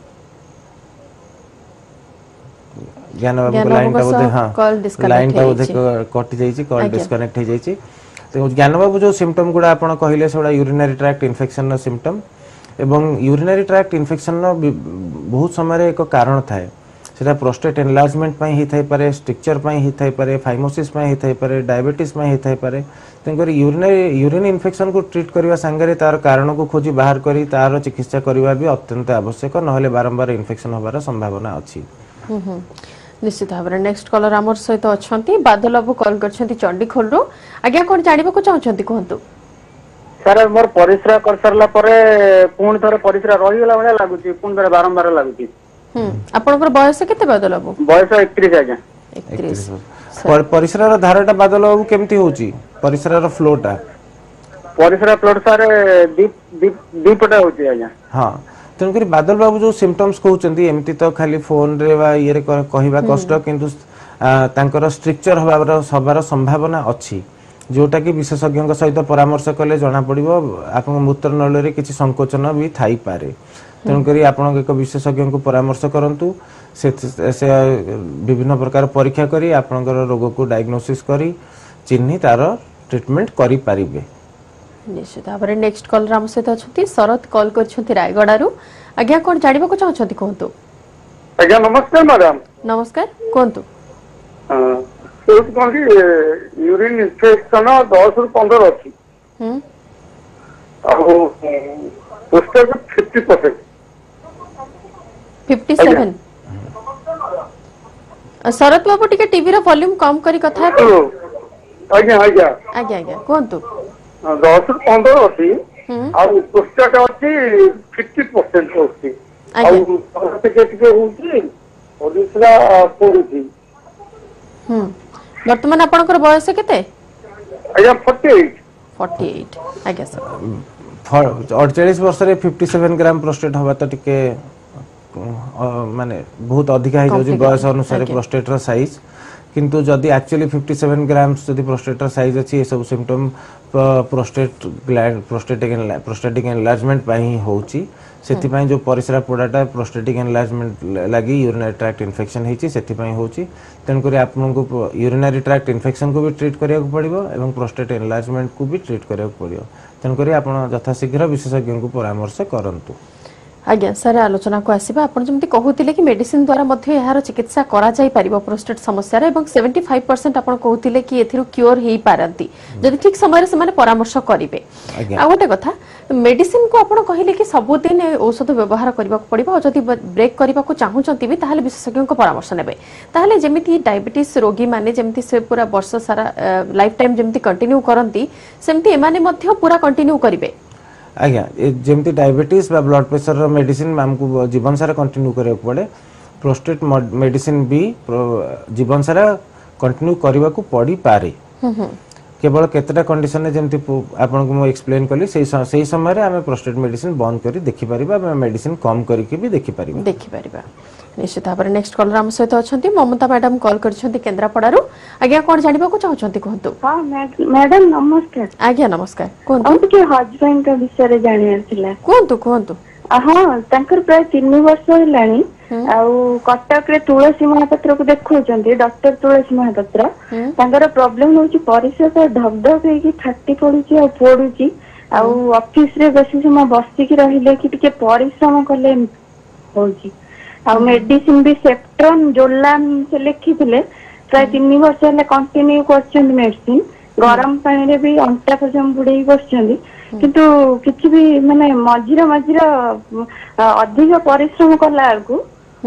ज्ञान बाबू को लाइन ता बोधे हां लाइन ता बोधे कटि जाई छी कॉल डिस्कनेक्ट हो जाई छी तो ज्ञान बाबू जो सिम्पटम गुडा आपन कहिले सेडा urinary tract infection no symptom एवं यूरिनरी ट्रैक्ट इन्फेक्शन नो बहुत समय एक कारण थाए सेटा प्रोस्टेट एनलार्जमेंट पई ही थाई पारे स्ट्रक्चर पई ही थाई पारे फाइमोसिस पई ही थाई पारे डायबिटीज पई ही थाई पारे तेंकर यूरिन इन्फेक्शन को ट्रीट करबा संगरे तार कारण को खोजी बाहर करी तार चिकित्सा करबा भी अत्यंत आवश्यक नहले बारंबार इन्फेक्शन होबार संभावना अछि निश्चित भाव नेक्स्ट कॉलर आमर सहित अछंती बादल बाबू कॉल करछंती चंडीखोल रो आज्ञा कोन जानिबा को चाहछंती कहंतु सर मोर परिश्रा कर सरला परे पूर्ण थोर परिश्रा रही गेला बडा लागुची पूर्ण थोर बारंबार लागुची आपनकर बयस केते बादल बाबू बयस 31 आज्ञा 31 परिश्रा रो धाराटा बादल बाबू केमती होची परिश्रा रो फ्लोटा परिश्रा फ्लोट सर दी पटा होची आज्ञा हां तेणुकरी बादल बाबू जो सिम्पटम्स कहउचंती एमती तो खाली फोन रे वा ये रे कहिबा कष्ट किंतु तांकर स्ट्रक्चर हबार संभावना अछि जोटा कि विशेषज्ञ सहित परामर्श कले जना पड़िबो आपन मूत्र नल रे किछि संकोचन भी थाई पारे तेणुकरी आपन एक विशेषज्ञ को परामर्श करंतु से विभिन्न प्रकार परीक्षा करी आपन रोग को डायग्नोसिस करी चिन्ही तार ट्रीटमेंट करी पारिबे निश्चित भाव नेक्स्ट कॉल राम सहित अछंती शरद कॉल करछंती रायगडारू आज्ञा कोन जानिबा को चाहछथि कहंतु आज्ञा नमस्कार मैडम नमस्कार कहंतु तो कौन की यूरिन इन्फेक्शन 10 ରୁ 15 अछि और प्रोस्टेट 50%। 57 शरत बाबू टिके टीवी रो वॉल्यूम कम करी कथा आज्ञा आज्ञा आज्ञा आज्ञा कहंतु 10 ରୁ 15 अछि और प्रोस्टेट अछि 50% अछि और टिके होछि और दूसरा पड़ुछि वर्तमान आपनकर बयस केते आज्ञा 48 आज्ञा सर 48 वर्ष रे 57 ग्राम प्रोस्टेट हवा तो टिके माने बहुत अधिक है जो बयस अनुसार प्रोस्टेट रो साइज किंतु जदि एक्चुअली 57 ग्राम्स जदि प्रोस्टेट रो साइज अछि ए सब symptom prostate gland prostatic enlargement पाई होउची सेति पाई जो परिसरा पोडाटा प्रोस्टेटिक एनलार्जमेंट लागि यूरिनरी ट्रैक्ट इन्फेक्शन हेची सेति पाई होउची तन करी आपनको यूरिनरी ट्रैक्ट इन्फेक्शन को भी ट्रीट करिया को पड़िबो एवं प्रोस्टेट एनलार्जमेंट को भी ट्रीट करिया को पड़िबो तन करी आपण यथाशीघ्र विशेषज्ञ को परामर्श करंतु आज्ञा सर आलोचना को आसीबा आपण जमती कहउतिले कि मेडिसिन द्वारा मध्ये यार चिकित्सा करा जाई परिबो प्रोस्टेट समस्या रे एवं 75% आपण कहउतिले कि एथिरु क्योर हेई पारंती जदि ठीक समय रे समान परामर्श करिवे आ गोटे कथा मेडिसिन को आपण कहिले कि सब दिन औषध व्यवहार करबा को पड़िबो जदि ब्रेक करबा को चाहूचंती भी ताहाले विशेषज्ञ को परामर्श नेबे ताहाले जेमिति डायबिटीज रोगी माने जेमिति से पूरा वर्ष सारा लाइफ टाइम जेमिति कंटिन्यू करंती सेमिति एमाने मध्ये पूरा कंटिन्यू करिवे आज्ञा जेमती डायबिटीज बा ब्लड प्रेशर रो मेडिसिन हमको जीवन सारा कंटिन्यू करे पड़े प्रोस्टेट मेडिसिन भी जीवन सारा कंटिन्यू करबा को पड़ी पारे केवल केतटा कंडीशन में जेमती आपन को एक्सप्लेन कली सेही समय रे हमें प्रोस्टेट मेडिसिन बंद करी देखि परिबा मेडिसिन कम करी के भी देखि परिबा निश्चित भाव नेक्स्ट कॉलर आम सहित अच्छा ममता मैडम कॉल कर केन्द्रापड़ारू आज्ञा कौन जाना को चाहते कहतु हाँ मैडम नमस्कार आज्ञा नमस्कार कहतु हजबैंड विषय जाना कहतु कहतु हाँ प्राय 3 वर्ष है कटक रे तुलसी महापात्र को देखुଛନ୍ତି डॉक्टर तुलसी महापात्र तांकर प्रॉब्लम होची परिसर ढक ढक हेकी फाटी पडुची आ पोडुची आ ऑफिस रे बेसी समय बसिक रहिले कि टिके परिश्रम कले होची आ मेडिसिन भी सेप्ट्रन जोलाम से लिखिथिले प्राय 3 वर्ष है कंटिन्यू करछन मेडिसिन गरम पानी रे भी अंटा पजम बुड़ेई बसछंदी किंतु किछि भी माने मझिरा मझिरा अधिक परिश्रम कला को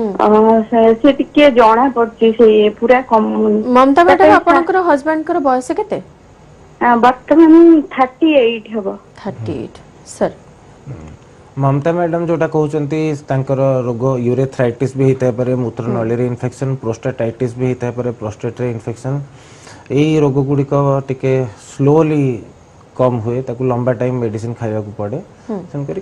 से टिके जाना पड़छि से पूरा कम ममता मैडम आपनकर हस्बैंड कर बयस केते वर्तमान 38 हबो 38 सर ममता मैडम जोटा कहउचंती तांकर रोग यूरेथ्राइटिस भी हेता पारे मूत्रनली रे इन्फेक्शन प्रोस्टाटाइटिस भी हेता पारे प्रोस्टेट रे इन्फेक्शन एई रोग गुडी को टिके स्लोली कम हुए ताकू लंबा टाइम मेडिसिन खाइबा को पड़े तनकरी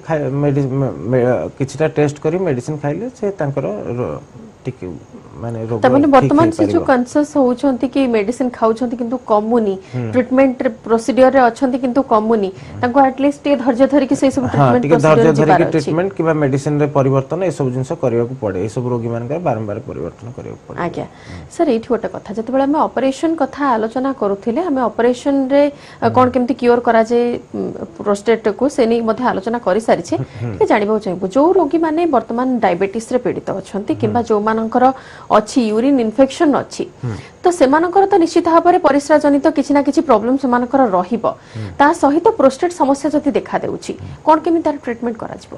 किछटा टेस्ट करी मेडिसिन खाइले से तांकर टिके माने रोग तमने वर्तमान से जो कॉन्शियस होउछंती कि मेडिसिन खाउछंती किंतु कमुनी ट्रीटमेंट प्रोसीजर रे अछंती किंतु कमुनी तांको एटलीस्ट टे धैर्य धरि कि से सब ट्रीटमेंट प्रोसीजर धरि कि ट्रीटमेंट किबा मेडिसिन रे परिवर्तन ए सब जिंस करिया को पड़े ए सब रोगी मानकर बारंबार परिवर्तन करिया को पड़े आज्ञा सर एठी गोटे कथा जतबेला हम ऑपरेशन कथा आलोचना करूथिले हम ऑपरेशन रे कोन केमती क्योर करा जे प्रोस्टेट को सेनी मध्ये आलोचना करि सारि छे कि जानिबो चाहिबो जो रोगी माने वर्तमान डायबिटीज रे पीड़ित अछंती किबा जो मानकर अच्छी यूरिन इन्फेक्शन अच्छी तो सेमानकर तो निश्चित भाव में परिस्रा जनित किछि ना किछि प्रॉब्लम सेमानकर रहिबो ता सहित प्रोस्टेट समस्या जति देखा देउछि कोन केमि तार ट्रीटमेंट करा जिवो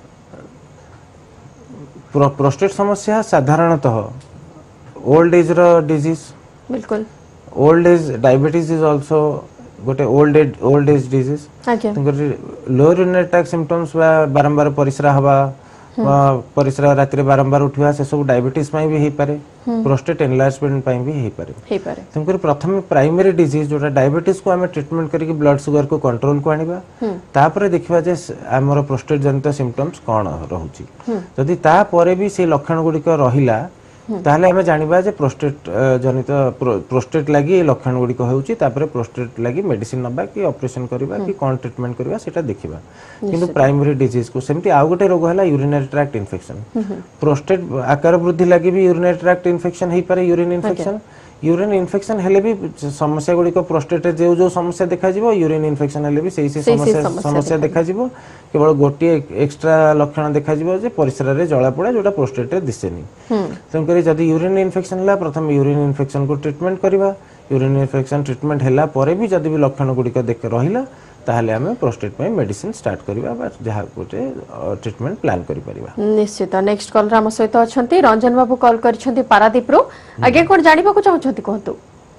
प्रोस्टेट समस्या साधारणतः ओल्ड एज रो डिजीज बिल्कुल old age diabetes is also गोटे old age disease lower urinary tract symptoms बारंबार परिस्रा हवा परिस्रा राति रे बारंबार उठिवा से सब डायबिटीज पई भी हे पारे प्रोस्टेट एनलार्जमेंट पई भी हे पारे तंकर प्रथम प्राइमरी डिजीज जोटा डायबिटीज को हमें ट्रीटमेंट करके ब्लड शुगर को कंट्रोल को आनिबा तापर देखिबा जे हमर प्रोस्टेट जनित सिम्पटम्स कोन रहउची जदि ता परे भी से लक्षण गुडी को रहिला ताहले हमें जानिबा जे प्रोस्टेट जनित प्रोस्टेट लागि ए लक्षण गुडी को होउची तापर प्रोस्टेट लागि मेडिसिन नबा कि ऑपरेशन करबा कि कोन ट्रीटमेंट करबा सेटा देखिबा किंतु प्राइमरी डिजीज को सेमती आ गोटे रोग हला यूरिनरी ट्रैक्ट इन्फेक्शन प्रोस्टेट आकार वृद्धि लागि भी यूरिनरी ट्रैक्ट इन्फेक्शन हे पारे यूरिन इन्फेक्शन यूरिन इन्फेक्शन हेले भी समस्या गुड़िक प्रोस्टेट जो जो समस्या देखा यूरिन इन्फेक्शन हेले भी सही समस्या देखा केवल गोटे एक्स्ट्रा लक्षण देखा परिसर में जलापोड़ा जोटा प्रोस्टेट दिसेनी तेणुक जदि यूरिन इन्फेक्शन है प्रथम यूरिन इन्फेक्शन को ट्रीटमेंट करवा यूरिन इन्फेक्शन ट्रीटमेंट है पर भी जदि भी लक्षण गुड़िक रहा ताहले हमें प्रोस्टेट में मेडिसिन स्टार्ट करबा जहाँ गोटे ट्रीटमेंट प्लान करि परिबा निश्चित नेक्स्ट कॉल राम सहित अछंती रंजन बाबू कॉल करिसंती पारादीप रो आगे कोन जानिबा को चाहछंती कहतु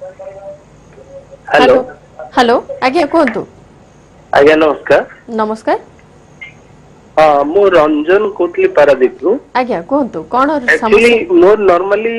हेलो हेलो आगे कहतु आज्ञा नमस्कार नमस्कार हाँ मु रंजन कोटली पारादीप रो आगे कहतु कोन एक्चुअली मोर नॉर्मली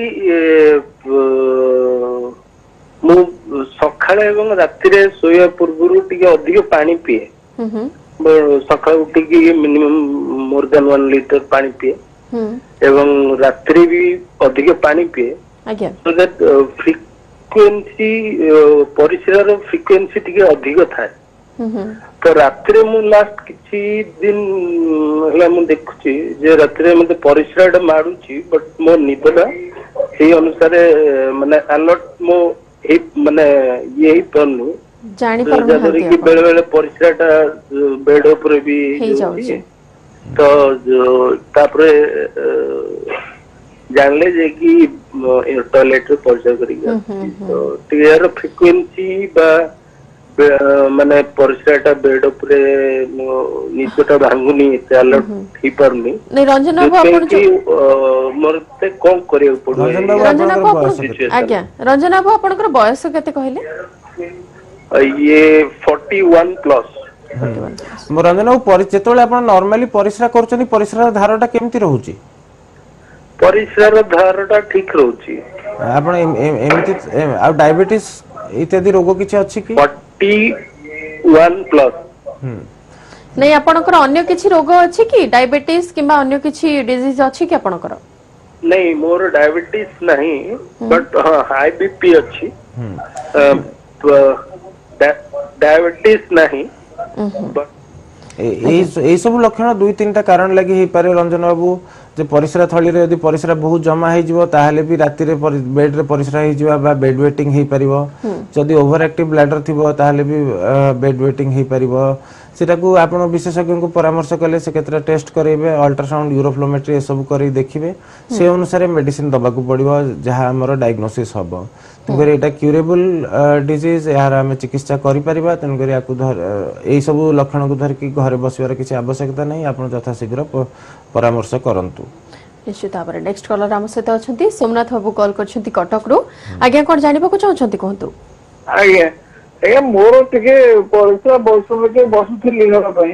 मु सकाळे एवं राति रे सोया पूर्व टिके अधिक पानी पिए सकाळ उठिकी मिनिमम मोर देन 1 लीटर पानी पिए एवं रात्रि भी अधिक पानी पिए सो दैट फ्रीक्वेंसी परिसर फ्रीक्वेंसी टिके अधिक थाए तो रात्रि मु लास्ट किछि दिन हला मु देखुची जे रात्रि मते परिसर माडुची बट मो निदला सेही अनुसार माने अलर्ट मो माने ये परनु जानी परनु कि बेले बेले परिसराटा बेड ऊपर भी तो तापरे जानले जे कि टॉयलेट रे परिसर करी तो टियर फ्रीक्वेंसी बा माने परिसराटा बेड ऊपर निचटा भांगुनी अलर्ट ही परनी नहीं रंजन बाबू आपण मोरते कोन करियो पड़ो रंजन बाबू आज्ञा रंजन बाबू आपनकर बयस केते कहले ये 41 प्लस रंजन बाबू जेतोले आपण नॉर्मली परिसरा करचनी परिसरा धारटा केमती रहउची परिसरा धारटा ठीक रहउची आपण एमती आ डायबिटीज इत्यादि रोग किछि अछि कि 41 प्लस नहीं आपनकर अन्य किछि रोग अछि कि डायबिटीज किबा अन्य किछि डिजीज अछि कि आपनकर नहीं मोर डायबिटीज नहीं बट हाई बीपी अछि डायबिटीज नहीं ए सब लक्षण दुई तीन टा कारण लगी हे पारे रंजन बाबू जे परिसरा थली रे यदि परिसरा बहुत जमा हे जिवो ताहाले भी राति रे बेड रे परिसरा हे जिवा बा बेड वेटिंग हे परिबो जदि ओवर एक्टिव ब्लैडर थिबो ताहाले भी बेड वेटिंग हे परिबो सेटा को आपण विशेषज्ञ को परामर्श कले से केतरा टेस्ट करेबे अल्ट्रासाउंड यूरोफ्लोमेट्री ए सब करी देखिबे से अनुसार मेडिसिन दबा को पड़िबो जहां हमर डायग्नोसिस हबो तनकर एटा क्यूरेबल डिजीज यार हम चिकित्सा करि परिबा तनकर याकु ए सब लक्षण को धर कि घरे बसिबार किछि आवश्यकता नै आपण यथा शीघ्र परामर्श करंतु निश्चित भाव नेक्स्ट कॉलर आम सहित अछंती सोमनाथ बाबू कॉल करछंती कटक रो आज्ञा कोन जानिबा को चाहछंती कहतु आज्ञा ए मोर टिके परिसरा बसुमे के बसुथिली घर पई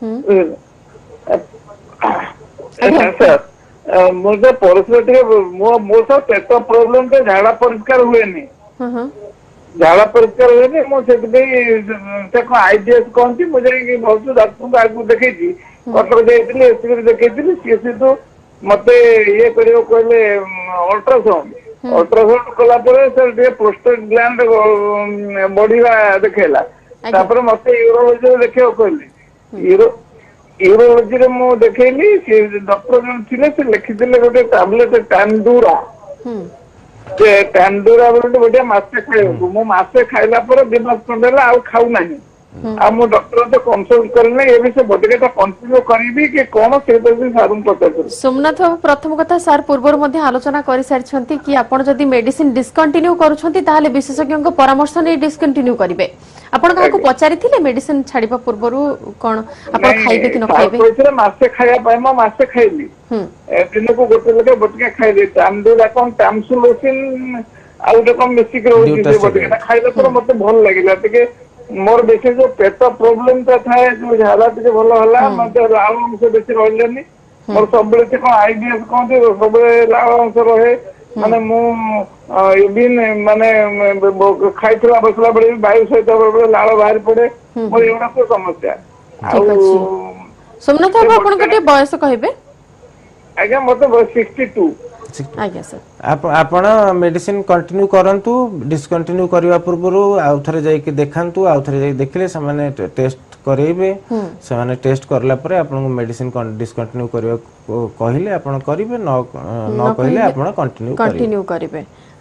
सर मोर जे परिसरा टिके मोर सब पेट प्रॉब्लम के झाड़ा परिष्कार हुएनी झाड़ा परिष्कार हुएनी मो से को आईडीएस कहती मुझे कि बहुत डॉक्टर को आगु देखैती कटक जाइतिली एसपी देखैतिली सी तो मते ये करियो कहले अल्ट्रासाउंड कला परे सर जे प्रोस्टेट ग्लैंड बढ़िवा देखेला तापर मते यूरोलॉजी देखियो कहले यूरोलॉजी रे मो देखैली से डॉक्टर जन थिले से लिखिदिले गोटे टैबलेट टैंडूरा जे टैंडूरा बोलते गोटे मासे खाइबो मो मासे खाइला पर दिमाग कंडेला आ खाउ नाही आ मो डॉक्टर तो कंसल्ट करने ये भी से बॉडीटा कंटिन्यू करबी कि कोन से भी सारुम पता सोमनाथ प्रथम कथा सर पूर्व मध्ये आलोचना करि सारछंती कि आपण जदी मेडिसिन डिस्कंटिन्यू करूछंती ताहाले विशेषज्ञ को परामर्श नै डिस्कंटिन्यू करिवे आपण काको पचारिथिले मेडिसिन छाडिबा पूर्वरु कोन आपण खाइबे कि न खाइबे कोइले मासे खाया पाए म मासे खाइली दिन को गोटे लगे बटके खाइली टामदुला कोन टामसुलोसिन आ उटे कोन मिसिक रहउची से बटके खाइला पर मते भल लागिला तके मोर बेसी जो पेट प्रॉब्लम ता थाए जो झाला टिके भलो हला मते लाल अंश बेसी रहलेनी मोर सबले ते को आईडीएस कोन सबले लाल अंश रहे माने मु इबिन माने खाइतला बसला बडे वायु सहित लाल बाहर पड़े मोर एवडा को समस्या सोमनाथ बाबू आपण कटे बयस कहबे आज्ञा मते 62 आज्ञा सर आपण मेडिसिन कंटिन्यू करंतु डिस्कंटिन्यू करबा पूर्व आउ थरे जाई के देखंतु आउ थरे जाई देखले समाने टेस्ट करेबे समाने टेस्ट करला परे आपण मेडिसिन डिस्कंटिन्यू करबा कहले आपण करिवे न कहले आपण कंटिन्यू करिवे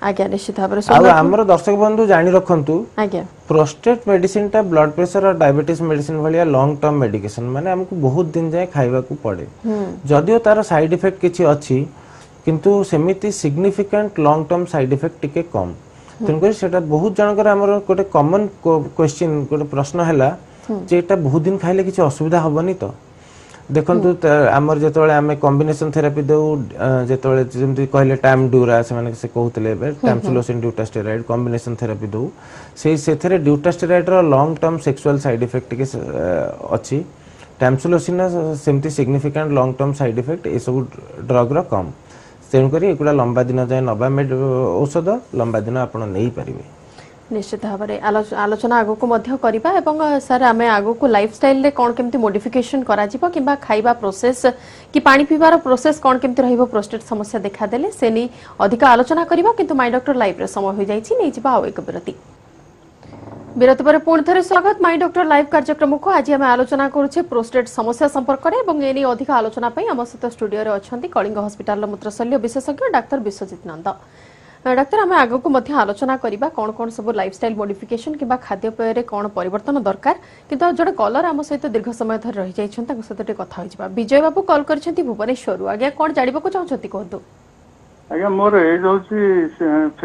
आज्ञा निश्चित भाबरे आ हमर दर्शक बंधु जानि रखंतु आज्ञा प्रोस्टेट मेडिसिन टा ब्लड प्रेशर और डायबिटीज मेडिसिन भलिया लॉन्ग टर्म मेडिकेशन माने हमको बहुत दिन जाए खाइबा को पड़े जदियो तार साइड इफेक्ट किछि अछि किंतु सेमिति significant long term side effect टिके कम तेनकर सेटा बहुत जनकर हमर गोटे कॉमन क्वेश्चन गोटे प्रश्न हैला जे एटा बहुत दिन खाइले किछि असुविधा होबनी तो देखंतु हमर जेतोळे हमें कॉम्बिनेशन थेरेपी देउ जेतोळे जेमति कहले टाइम ड्यूरा से माने से कहउतले बे टाइमसुलोसिन ड्यूटास्टेरॉइड कॉम्बिनेशन थेरेपी देउ सेथरे ड्यूटास्टेरॉइड रो long term sexual side effect के अछि टाइमसुलोसिन सेमति significant long term side effect ए सब ड्रग रो कम तेन करी एकुडा लंबा दिन जाय नबा औषध लंबा दिन आपण नै परिबे निश्चित भाव में आलोचना आगो को मध्य करिबा एवं सर आमे आगो को लाइफस्टाइल ले कोन केमती मॉडिफिकेशन करा जिवो किबा खाइबा प्रोसेस कि पानी पीबार प्रोसेस कोन केमती रहिबो प्रोस्टेट समस्या देखा देले सेनी अधिक आलोचना करिबा किंतु माय डॉक्टर लाइव रे समय हो जाईछि नै जिबा एक विरति पर पुणी थे स्वागत माय डॉक्टर लाइव कार्यक्रम को आज आम आलोचना करुचे प्रोस्टेट समस्या संपर्क में एने अधिक आलोचना आम सहित स्टूडियो अच्छा कलिंग हस्पिटाल मूत्रशल्य विशेषज्ञ डाक्तर विश्वजीत नंद डाक्तर आम आग को आलोचना करवा कौन कौन सब लाइफस्टाइल मॉडिफिकेशन किंबा खाद्यपेय कौन परिवर्तन दरकार किंतु जोड़े कलर आम सहित दीर्घ समय धरी रही जाइछन सहित कथा हो विजय बाबू कॉल कर भुवनेश्वर आज्ञा कौन जानवा चाहते कहतु आज्ञा मोर एज होची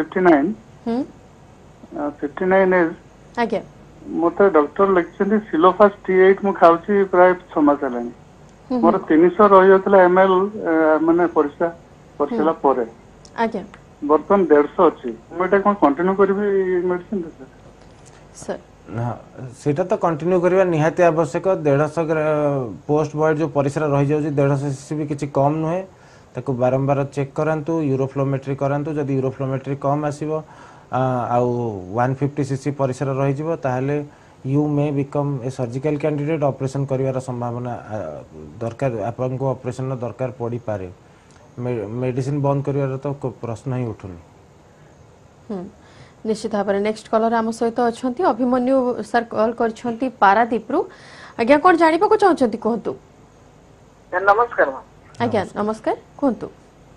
59 एज आज्ञा मते डॉक्टर लिखछन सिलोफास T8 मु खाउची प्राय 6 मास हलानी मोर 300 रहि जतला ml माने परिसा परसेला परे आज्ञा बर्तन 150 अछि मोटा कोन कंटिन्यू करबी मेडिसिन सर सेटा तो कंटिन्यू करबा निहाती आवश्यक 150 पोस्ट बॉयड जो परिसरा रहि जाउची 150 सीसी भी किछि कम नहे ताको बारंबार चेक करंतु यूरोफ्लोमेट्री करंतु जदी यूरोफ्लोमेट्री कम आसीबो आउ 150 सीसी परिसर रही जिवो ताहले you may become a surgical candidate operation करिवार संभावना दरकार आपन को ऑपरेशन दरकार पड़ी पारे मेडिसिन बंद करिवार तो प्रश्न ही उठुनी निश्चित भाव में नेक्स्ट कॉलर आम सहित अछंती अभिमन्यु सर कॉल करछंती पारादीप रु आज्ञा कोन जानिबा को चाहछंती कहतु नमस्कार आज्ञा नमस्कार कहतु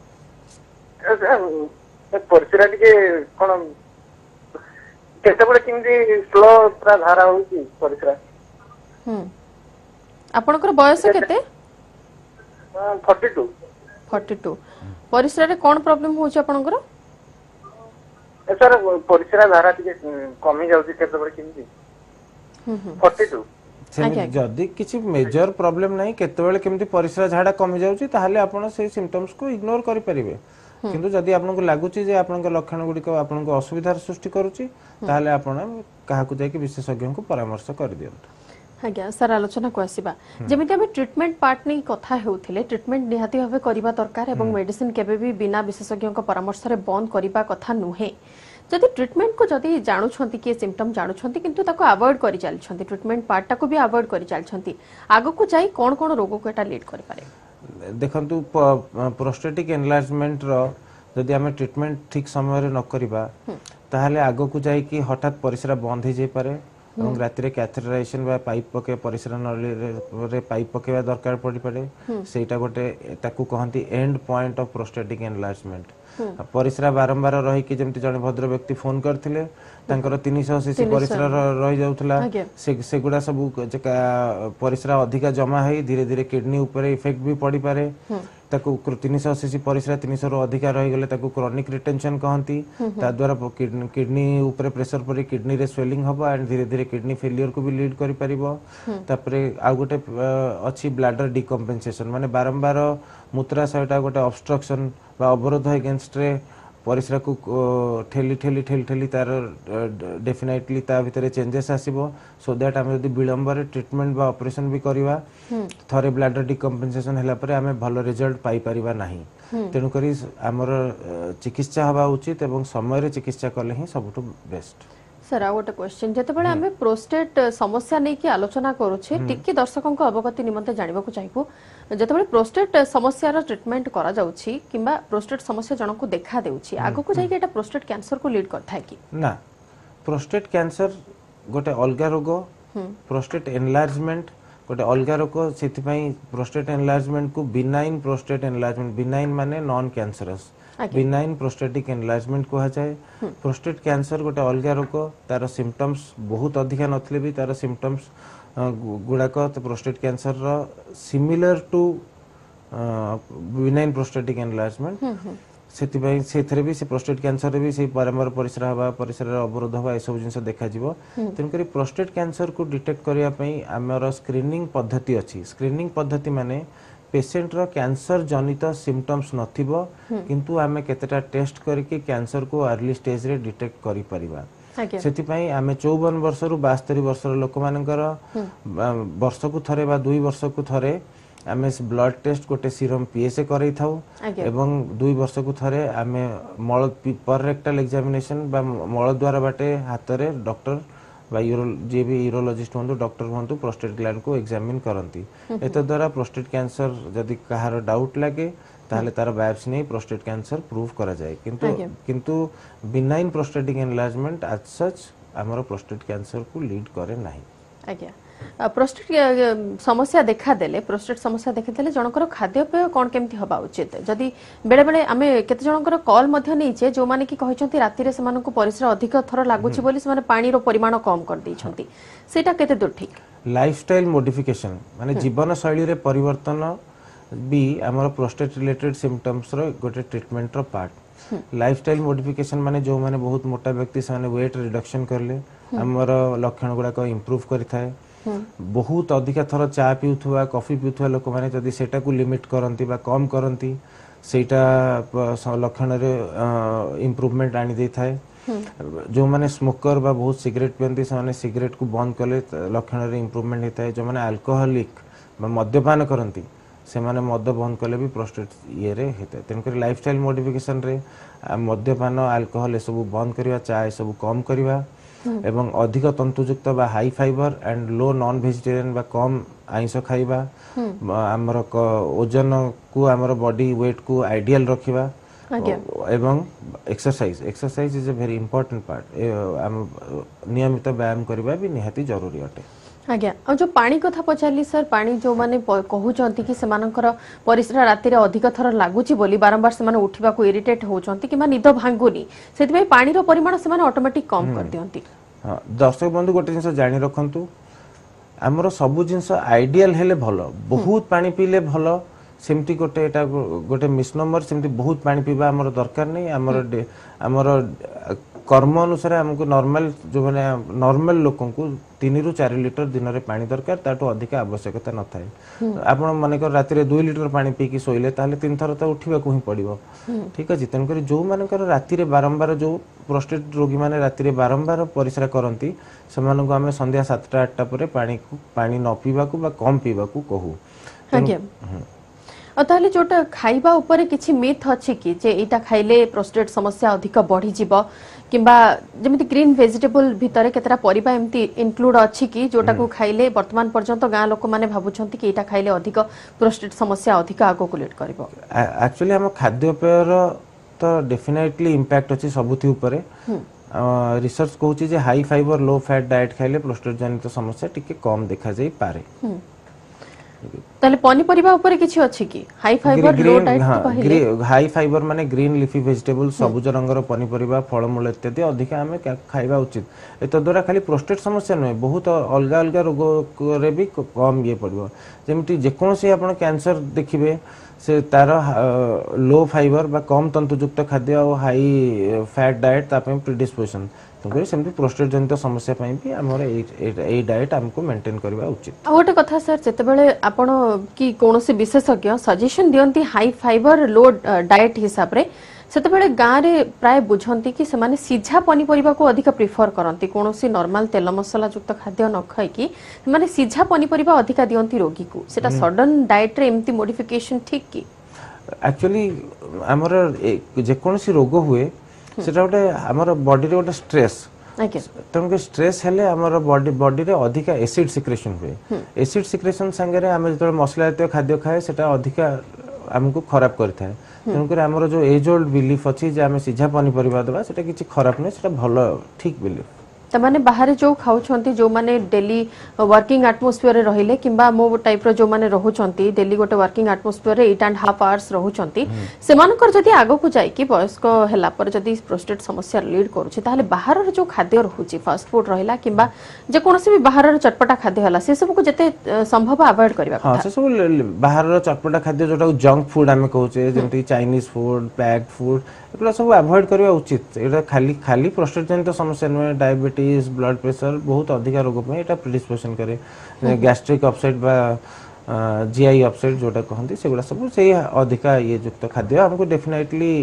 परिसरा टिके कोन केते बळे किमदी स्लो प्रा धारा होची परिसरा आपनकर बयस केते 42 परिसरा रे कोन प्रॉब्लम होची आपनकर सर परिसरा धारा टिके कमी जाउची केते बळे किमदी 42 सेमि जदी किछि मेजर प्रॉब्लम नाही केते बळे किमदी परिसरा झाडा कमी जाउची ताहाले आपण से सिम्पटम्स को इग्नोर करि परिबे किंतु जदि आपनको लागुची जे आपनक लक्षण गुडी को आपनको असुविधार सृष्टि करूची ताहाले आपण काहाकु जाय कि विशेषज्ञ को परामर्श कर दियंतु आज्ञा सर आलोचना को आसीबा जेमिति हम ट्रीटमेंट पार्ट नै कथा हेउथिले ट्रीटमेंट निहाती भाबे करिबा दरकार एवं मेडिसिन केबे भी बिना विशेषज्ञ को परामर्श रे बंद करिबा कथा नुहे जदि ट्रीटमेंट को जदि जानु छंती के सिम्पटम जानु छंती किंतु ताको अवॉइड करि चाल छंती ट्रीटमेंट पार्ट ताको भी अवॉइड करि चाल छंती आगो को जाई कोन कोन रोग को एटा लीड करि पारे देखंतु प्रोस्टेटिक एनलार्जमेंट रो जदि हमें ट्रीटमेंट ठीक समय रे न करिबा ताहाले आगो को जाई कि हठात परिसरा बंद हे जे पारे এবং রাতে ক্যাথেটারাইজেশন বা পাইপ পকে পরিসরা নলী পাইপ পকেবা দরকার পড়ি পড়ে সেইটা গোটে তাকু কহନ୍ତି end point of prostatic enlargement परिसरा बारंबार रही कि जेमति जने भद्र व्यक्ति फोन करथिले तांकर 300 सीसी परिसरा रही जाउथला सेगुडा सब परिसरा अधिका जमा है धीरे धीरे किडनी ऊपर इफेक्ट भी पड़ी पारे ताकू 300 सीसी परिसरा 300 रो अधिका रही गले ताकू क्रोनिक रिटेंशन कहंती ता द्वारा किडनी ऊपर प्रेशर परी किडनी रे स्वेलिंग हबो एंड धीरे धीरे किडनी फेलियर को भी लीड करि परिबो तापरे आ गोटे अछि ब्लैडर डिकम्पेंसेशन माने बारंबार मूत्राशयटा गोटे ऑब्स्ट्रक्शन बा अवरोध अगेंस्ट रे परिसरा को ठेली ठेली ठेली ठेली तार डेफिनेटली ता भितरे चेंजेस आसीबो सो दैट हम यदि विलंब रे ट्रीटमेंट बा ऑपरेशन भी करबा थरे ब्लैडर डिकम्पेंसेशन हला परे हमें भलो रिजल्ट पाई परिबा नाही तेनु करी हमर चिकित्सा हवा उचित एवं समय रे चिकित्सा करले ही सबटु बेस्ट सर आ गोटे क्वेश्चन जते बळे हमें प्रोस्टेट समस्या नै कि आलोचना करूछे टिक्की दर्शकों को अवगति निमंते जानिबा को चाहिबो जते बळे प्रोस्टेट समस्या रो ट्रीटमेंट करा जाउछि किबा प्रोस्टेट समस्या जण को देखा देउछि आगो को जाई कि एटा प्रोस्टेट कैंसर को लीड करथा है कि ना प्रोस्टेट कैंसर गोटे अलगा रोग प्रोस्टेट एनलार्जमेंट गोटे अलग रोग से प्रोस्टेट एनलार्जमेंट को बिनाइन प्रोस्टेट एनलार्जमेंट बिनाइन माने non cancerous benign prostatic enlargement कहा जाए प्रोस्टेट कैंसर गोटे अलग रोग तार सिम्पटम्स बहुत अधिका नथिले भी तार सिम्पटम्स गुड़ाक prostate cancer similar to benign prostatic enlargement से भी से प्रोस्टेट कैंसर भी से बारंबार परिश्रा हवा परिश्रा अवरोध हवा सब जिन देखा तेणुक प्रोस्टेट कैंसर को डिटेक्ट करने आमर स्क्रीनिंग पद्धति अच्छी स्क्रीनिंग पद्धति माने पेशेंट रो कैंसर जनित सिम्पटम्स नथिबो किंतु आमे केतेटा टेस्ट करके कैंसर को अर्ली स्टेज रे डिटेक्ट करि परिबा सेति पई आमे 54 वर्ष रु 72 वर्ष लोक मानकर वर्ष को थरे बा 2 वर्ष को थरे आमे ब्लड टेस्ट गोटे सीरम पीएसए करई थाउ एवं 2 वर्ष को थरे आमे मल पर रेक्टल एग्जामिनेशन बा मल द्वार बाटे हाथ रे डॉक्टर बा जे भी यूरोलॉजिस्ट होंतु डॉक्टर होंतु प्रोस्टेट ग्लैंड को एग्जामिन करंती एत द्वारा प्रोस्टेट कैंसर जदि कहार डाउट लागे ताहले तार बायोप्सी नहीं प्रोस्टेट कैंसर प्रूव करा जाए किंतु benign prostatic enlargement as such हमर प्रोस्टेट कैंसर को लीड करे नाही आज्ञा प्रोस्टेट समस्या देखा देले प्रोस्टेट समस्या देखा देले जनकर खाद्यपेय कोन केमती होबा उचित जदि बेले बेले आमे केते जनकर कॉल मध्ये नैचे जो माने की कहिसंती राती रे सेमान को परिश्रा अधिक थर लागुची बोली सेमान पानी रो परिमाण कम कर दैछंती सेटा केते दूर ठीक लाइफस्टाइल मॉडिफिकेशन माने जीवन शैली रे परिवर्तन भी हमर प्रोस्टेट रिलेटेड सिम्पटम्स रो गोटे ट्रीटमेंट रो पार्ट लाइफस्टाइल मॉडिफिकेशन माने जो माने बहुत मोटा व्यक्ति से वेट रिडक्शन करले हमर लक्षण गुडा को इंप्रूव करि थाए बहुत अधिक थर चा पिउथुवा कॉफी पिउथुवा लोक माने जदि सेटा को लिमिट करंती बा कम करंती सेटा लक्षण रे इंप्रूवमेंट आनी दे थाए जो माने स्मोकर बा बहुत सिगरेट पियंती से माने सिगरेट को बंद कले लक्षण रे इंप्रूवमेंट होता है जो माने अल्कोहलिक बा मद्यपान करंती से माने मद बंद कले भी प्रोस्टेट ये रे हेते तेनकर लाइफस्टाइल मॉडिफिकेशन रे मद्यपान अल्कोहल सब बंद करिवा चा सब कम करिवा एवं अधिक तंतुयुक्त बा high fibre and low non vegetarian बा कम आइंस खाइबा हमर ओजन को हमर बॉडी वेट को आइडियल रखिबा एवं exercise is a very important part नियमित व्यायाम करबा भी निहाती जरूरी अटे आज्ञा और जो पानी कथा पचारली सर पानी जो माने कहउचंती कि सेमानकर परिश्रा राति रे अधिक थर लागुची बोली बारंबार सेमान उठिबा को इरिटेट होचंती कि निद भांगुनी सेति भाई पानी रो परिमाण सेमान ऑटोमेटिक कम कर दियंती हां दर्शक बंधु गोटे जिंस जानि रखंतु हमरो सब जिंस आइडियल हेले भलो बहुत पानी पीले भलो सेमती गोटे एटा गोटे मिसनंबर सेमती बहुत पानी पीबा हमर दरकार नहीं हमर कर्म अनुसार हमको नॉर्मल जो माने नॉर्मल लोकन को 3 रु 4 लिटर दिन रे पानी दरकार ताटो अधिक आवश्यकता न थाए आपण माने को राति रे 2 लिटर पानी पी की सोइले ताले 3 थर त उठिबा को ही पड़िबो ठीक अछि तन करी जो माने कर राति रे बारंबार जो प्रोस्टेट रोगी माने राति रे बारंबार परिश्रा करंती समान को हमें संध्या 7टा 8टा परे पानी न पीबा को बा कम पीबा को कहू आज्ञा ताहले जोटा खाइबा ऊपर किछि मिथ अछि कि जे एटा खाइले प्रोस्टेट समस्या अधिक बढ़ी जिवो किंबा जेमिति ग्रीन वेजिटेबल भितरे केतरा परिबा एमति इंक्लूड अछि कि जोटा को खाइले वर्तमान पर्यंत गां लोक माने भाबुछंती कि एटा खाइले अधिक प्रोस्टेट समस्या अधिक आगो को लेट करबो एक्चुअली हम खाद्यपेयर तो डेफिनेटली इंपैक्ट अछि सबुथि ऊपर रिसर्च कहूची जे high fibre low fat diet खाइले प्रोस्टेट जनित समस्या टिके कम देखा जाई पारे ताले पानी परिबा ऊपर किछि अछि कि हाई फाइबर लो डाइट तो कहिले हाई फाइबर माने ग्रीन लीफी वेजिटेबल सबुज रंगर पनी परिबा फल मूल इत्यादि अधिक हमें खाइबा उचित एत द्वारा खाली प्रोस्टेट समस्या न बहुत अलग अलग रोग रे भी कम ये पड़िबो जेमति जेकोन से आपण कैंसर देखिबे से तार लो फाइबर बा कम तंतुयुक्त खाद्य और हाई फैट डाइट तापे प्रिडिस्पोजिशन तो सेमती प्रोस्टेट जनित समस्या पई भी हमर ए डाइट हमको मेंटेन करबा उचित आ गोटे कथा सर जते बेले आपण की कोनोसी विशेषज्ञ सजेशन दियंती हाई फाइबर लो डाइट हिसाब रे सेते बेले गां रे प्राय बुझंती कि सेमाने सिझा पनी परिबा को अधिक प्रेफर करंती कोनोसी नॉर्मल तेल मसाला युक्त खाद्य न खाइ कि माने सिझा पनी परिबा अधिक दियंती रोगी को सेटा सडन डाइट रे एम्ति मॉडिफिकेशन ठीक की एक्चुअली हमर जे कोनोसी रोग हुए सेटा गोटे हमर बॉडी रे गोटे स्ट्रेस तमके स्ट्रेस हेले हमर बॉडी रे अधिक एसिड सिक्रेशन हुए एसिड सिक्रेशन संगे रे हम जतो मसला जातीय खाद्य खाए सेटा अधिक हमको खराब करथाय तनकर हमर जो एज ओल्ड बिलीफ अछि जे हम सिझा पनी परिबा दबा सेटा किछि खराब नै सेटा भलो ठीक बिलीफ तमाने बाहर जो खाउछंती जो माने डेली वर्किंग एटमॉस्फेयर रे रहिले किंबा मो टाइप रो जो माने रहउछंती डेली गोटे वर्किंग एटमॉस्फेयर रे 8.5 आवर्स रहउछंती सेमानकर जदी आगो को जाय कि वयस्क हला पर जदी प्रोस्टेट समस्या लीड करूछि ताले बाहर रो जो खाद्य रहउछि फास्ट फूड रहिला किंबा जे कोनोसी भी बाहर रो चटपटा खाद्य हला से सब को जते संभव अवॉइड करबा हां से सब बाहर रो चटपटा खाद्य जोटा जंक फूड हमें कहूचे जेंति चाइनीज फूड पैक्ड फूड एला सब अवॉइड करबा उचित एटा खाली खाली प्रोस्टेट जनित समस्या न डायबिटीज ब्लड प्रेशर बहुत अधिक रोग में एटा प्रिडिस्पोजन करे गैस्ट्रिक अपसेट बा जीआई अपसेट जोटा कहंती सेगुडा सब से अधिक ये युक्त खाद्य हमको डेफिनेटली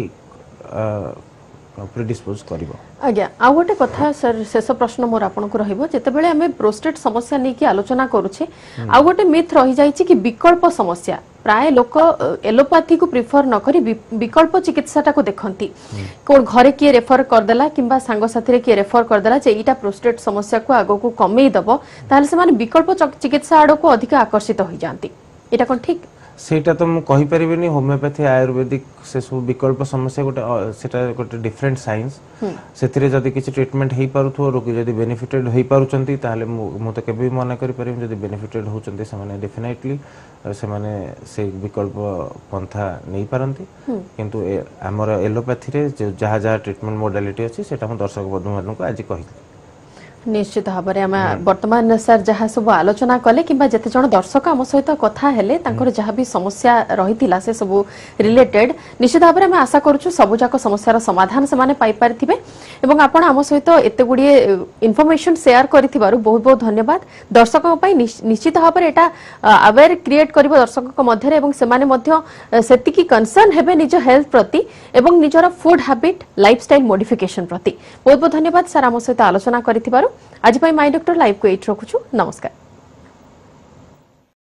प्रिडिस्पोज करिवो आज्ञा आ गोटे कथा सर शेष प्रश्न मोर आपन को रहिबो जते बेले हमें प्रोस्टेट समस्या नै कि आलोचना करूछे आ गोटे मिथ रहि जाय छि कि विकल्प समस्या प्राय लोक एलोपैथी को प्रिफर न करी विकल्प चिकित्साटा को देखंती कोन घरे के रेफर कर देला किंबा सांग साथी रे के रेफर कर देला जे एटा प्रोस्टेट समस्या को आगो को कमेई दबो ताले से माने विकल्प चिकित्सा आडो को अधिक आकर्षित होई जानती एटा कोन ठीक सेटा तो मु कहि परिबेनी होमियोपैथी आयुर्वेदिक से सब विकल्प समस्या गोटे सेटा गोटे डिफरेंट साइंस सेतिरे जदी किछि ट्रीटमेंट हेई पारुथो रोगी जदी बेनिफिटेड हेई पारुचंती ताले मु तो केबे मना करि परिम जदी बेनिफिटेड होचंती से माने डेफिनेटली से माने से विकल्प पंथा नै पारंती किंतु हमर एलोपैथी रे जहा जहा ट्रीटमेंट मोडालिटी अछि सेटा हम दर्शक बंधु मान को आज कहि निश्चित भाव में वर्तमान सर जहाँ सब आलोचना कले कि जिते जन दर्शक आम सहित कथा हेले जहाँ भी समस्या रही से सब रिलेटेड निश्चित भाव में आशा करूँ सबुजाक समस्यार समाधान से पाई पारिथिबे एवं आपण आम सहित एते गुड़िए इनफॉरमेशन शेयर करिथिबारु बहुत बहुत धन्यवाद दर्शकों पई निश्चित भाव में एटा अवेयर क्रिएट करिवो दर्शकों मध्य एवं सेमाने मध्य सेतिकी कंसर्न हेबे निज हेल्थ प्रति एवं निजर फूड हैबिट लाइफस्टाइल मॉडिफिकेशन प्रति बहुत बहुत धन्यवाद सर आम सहित आलोचना करिथिबारु आज माय डॉक्टर लाइव को एट रखुछु नमस्कार।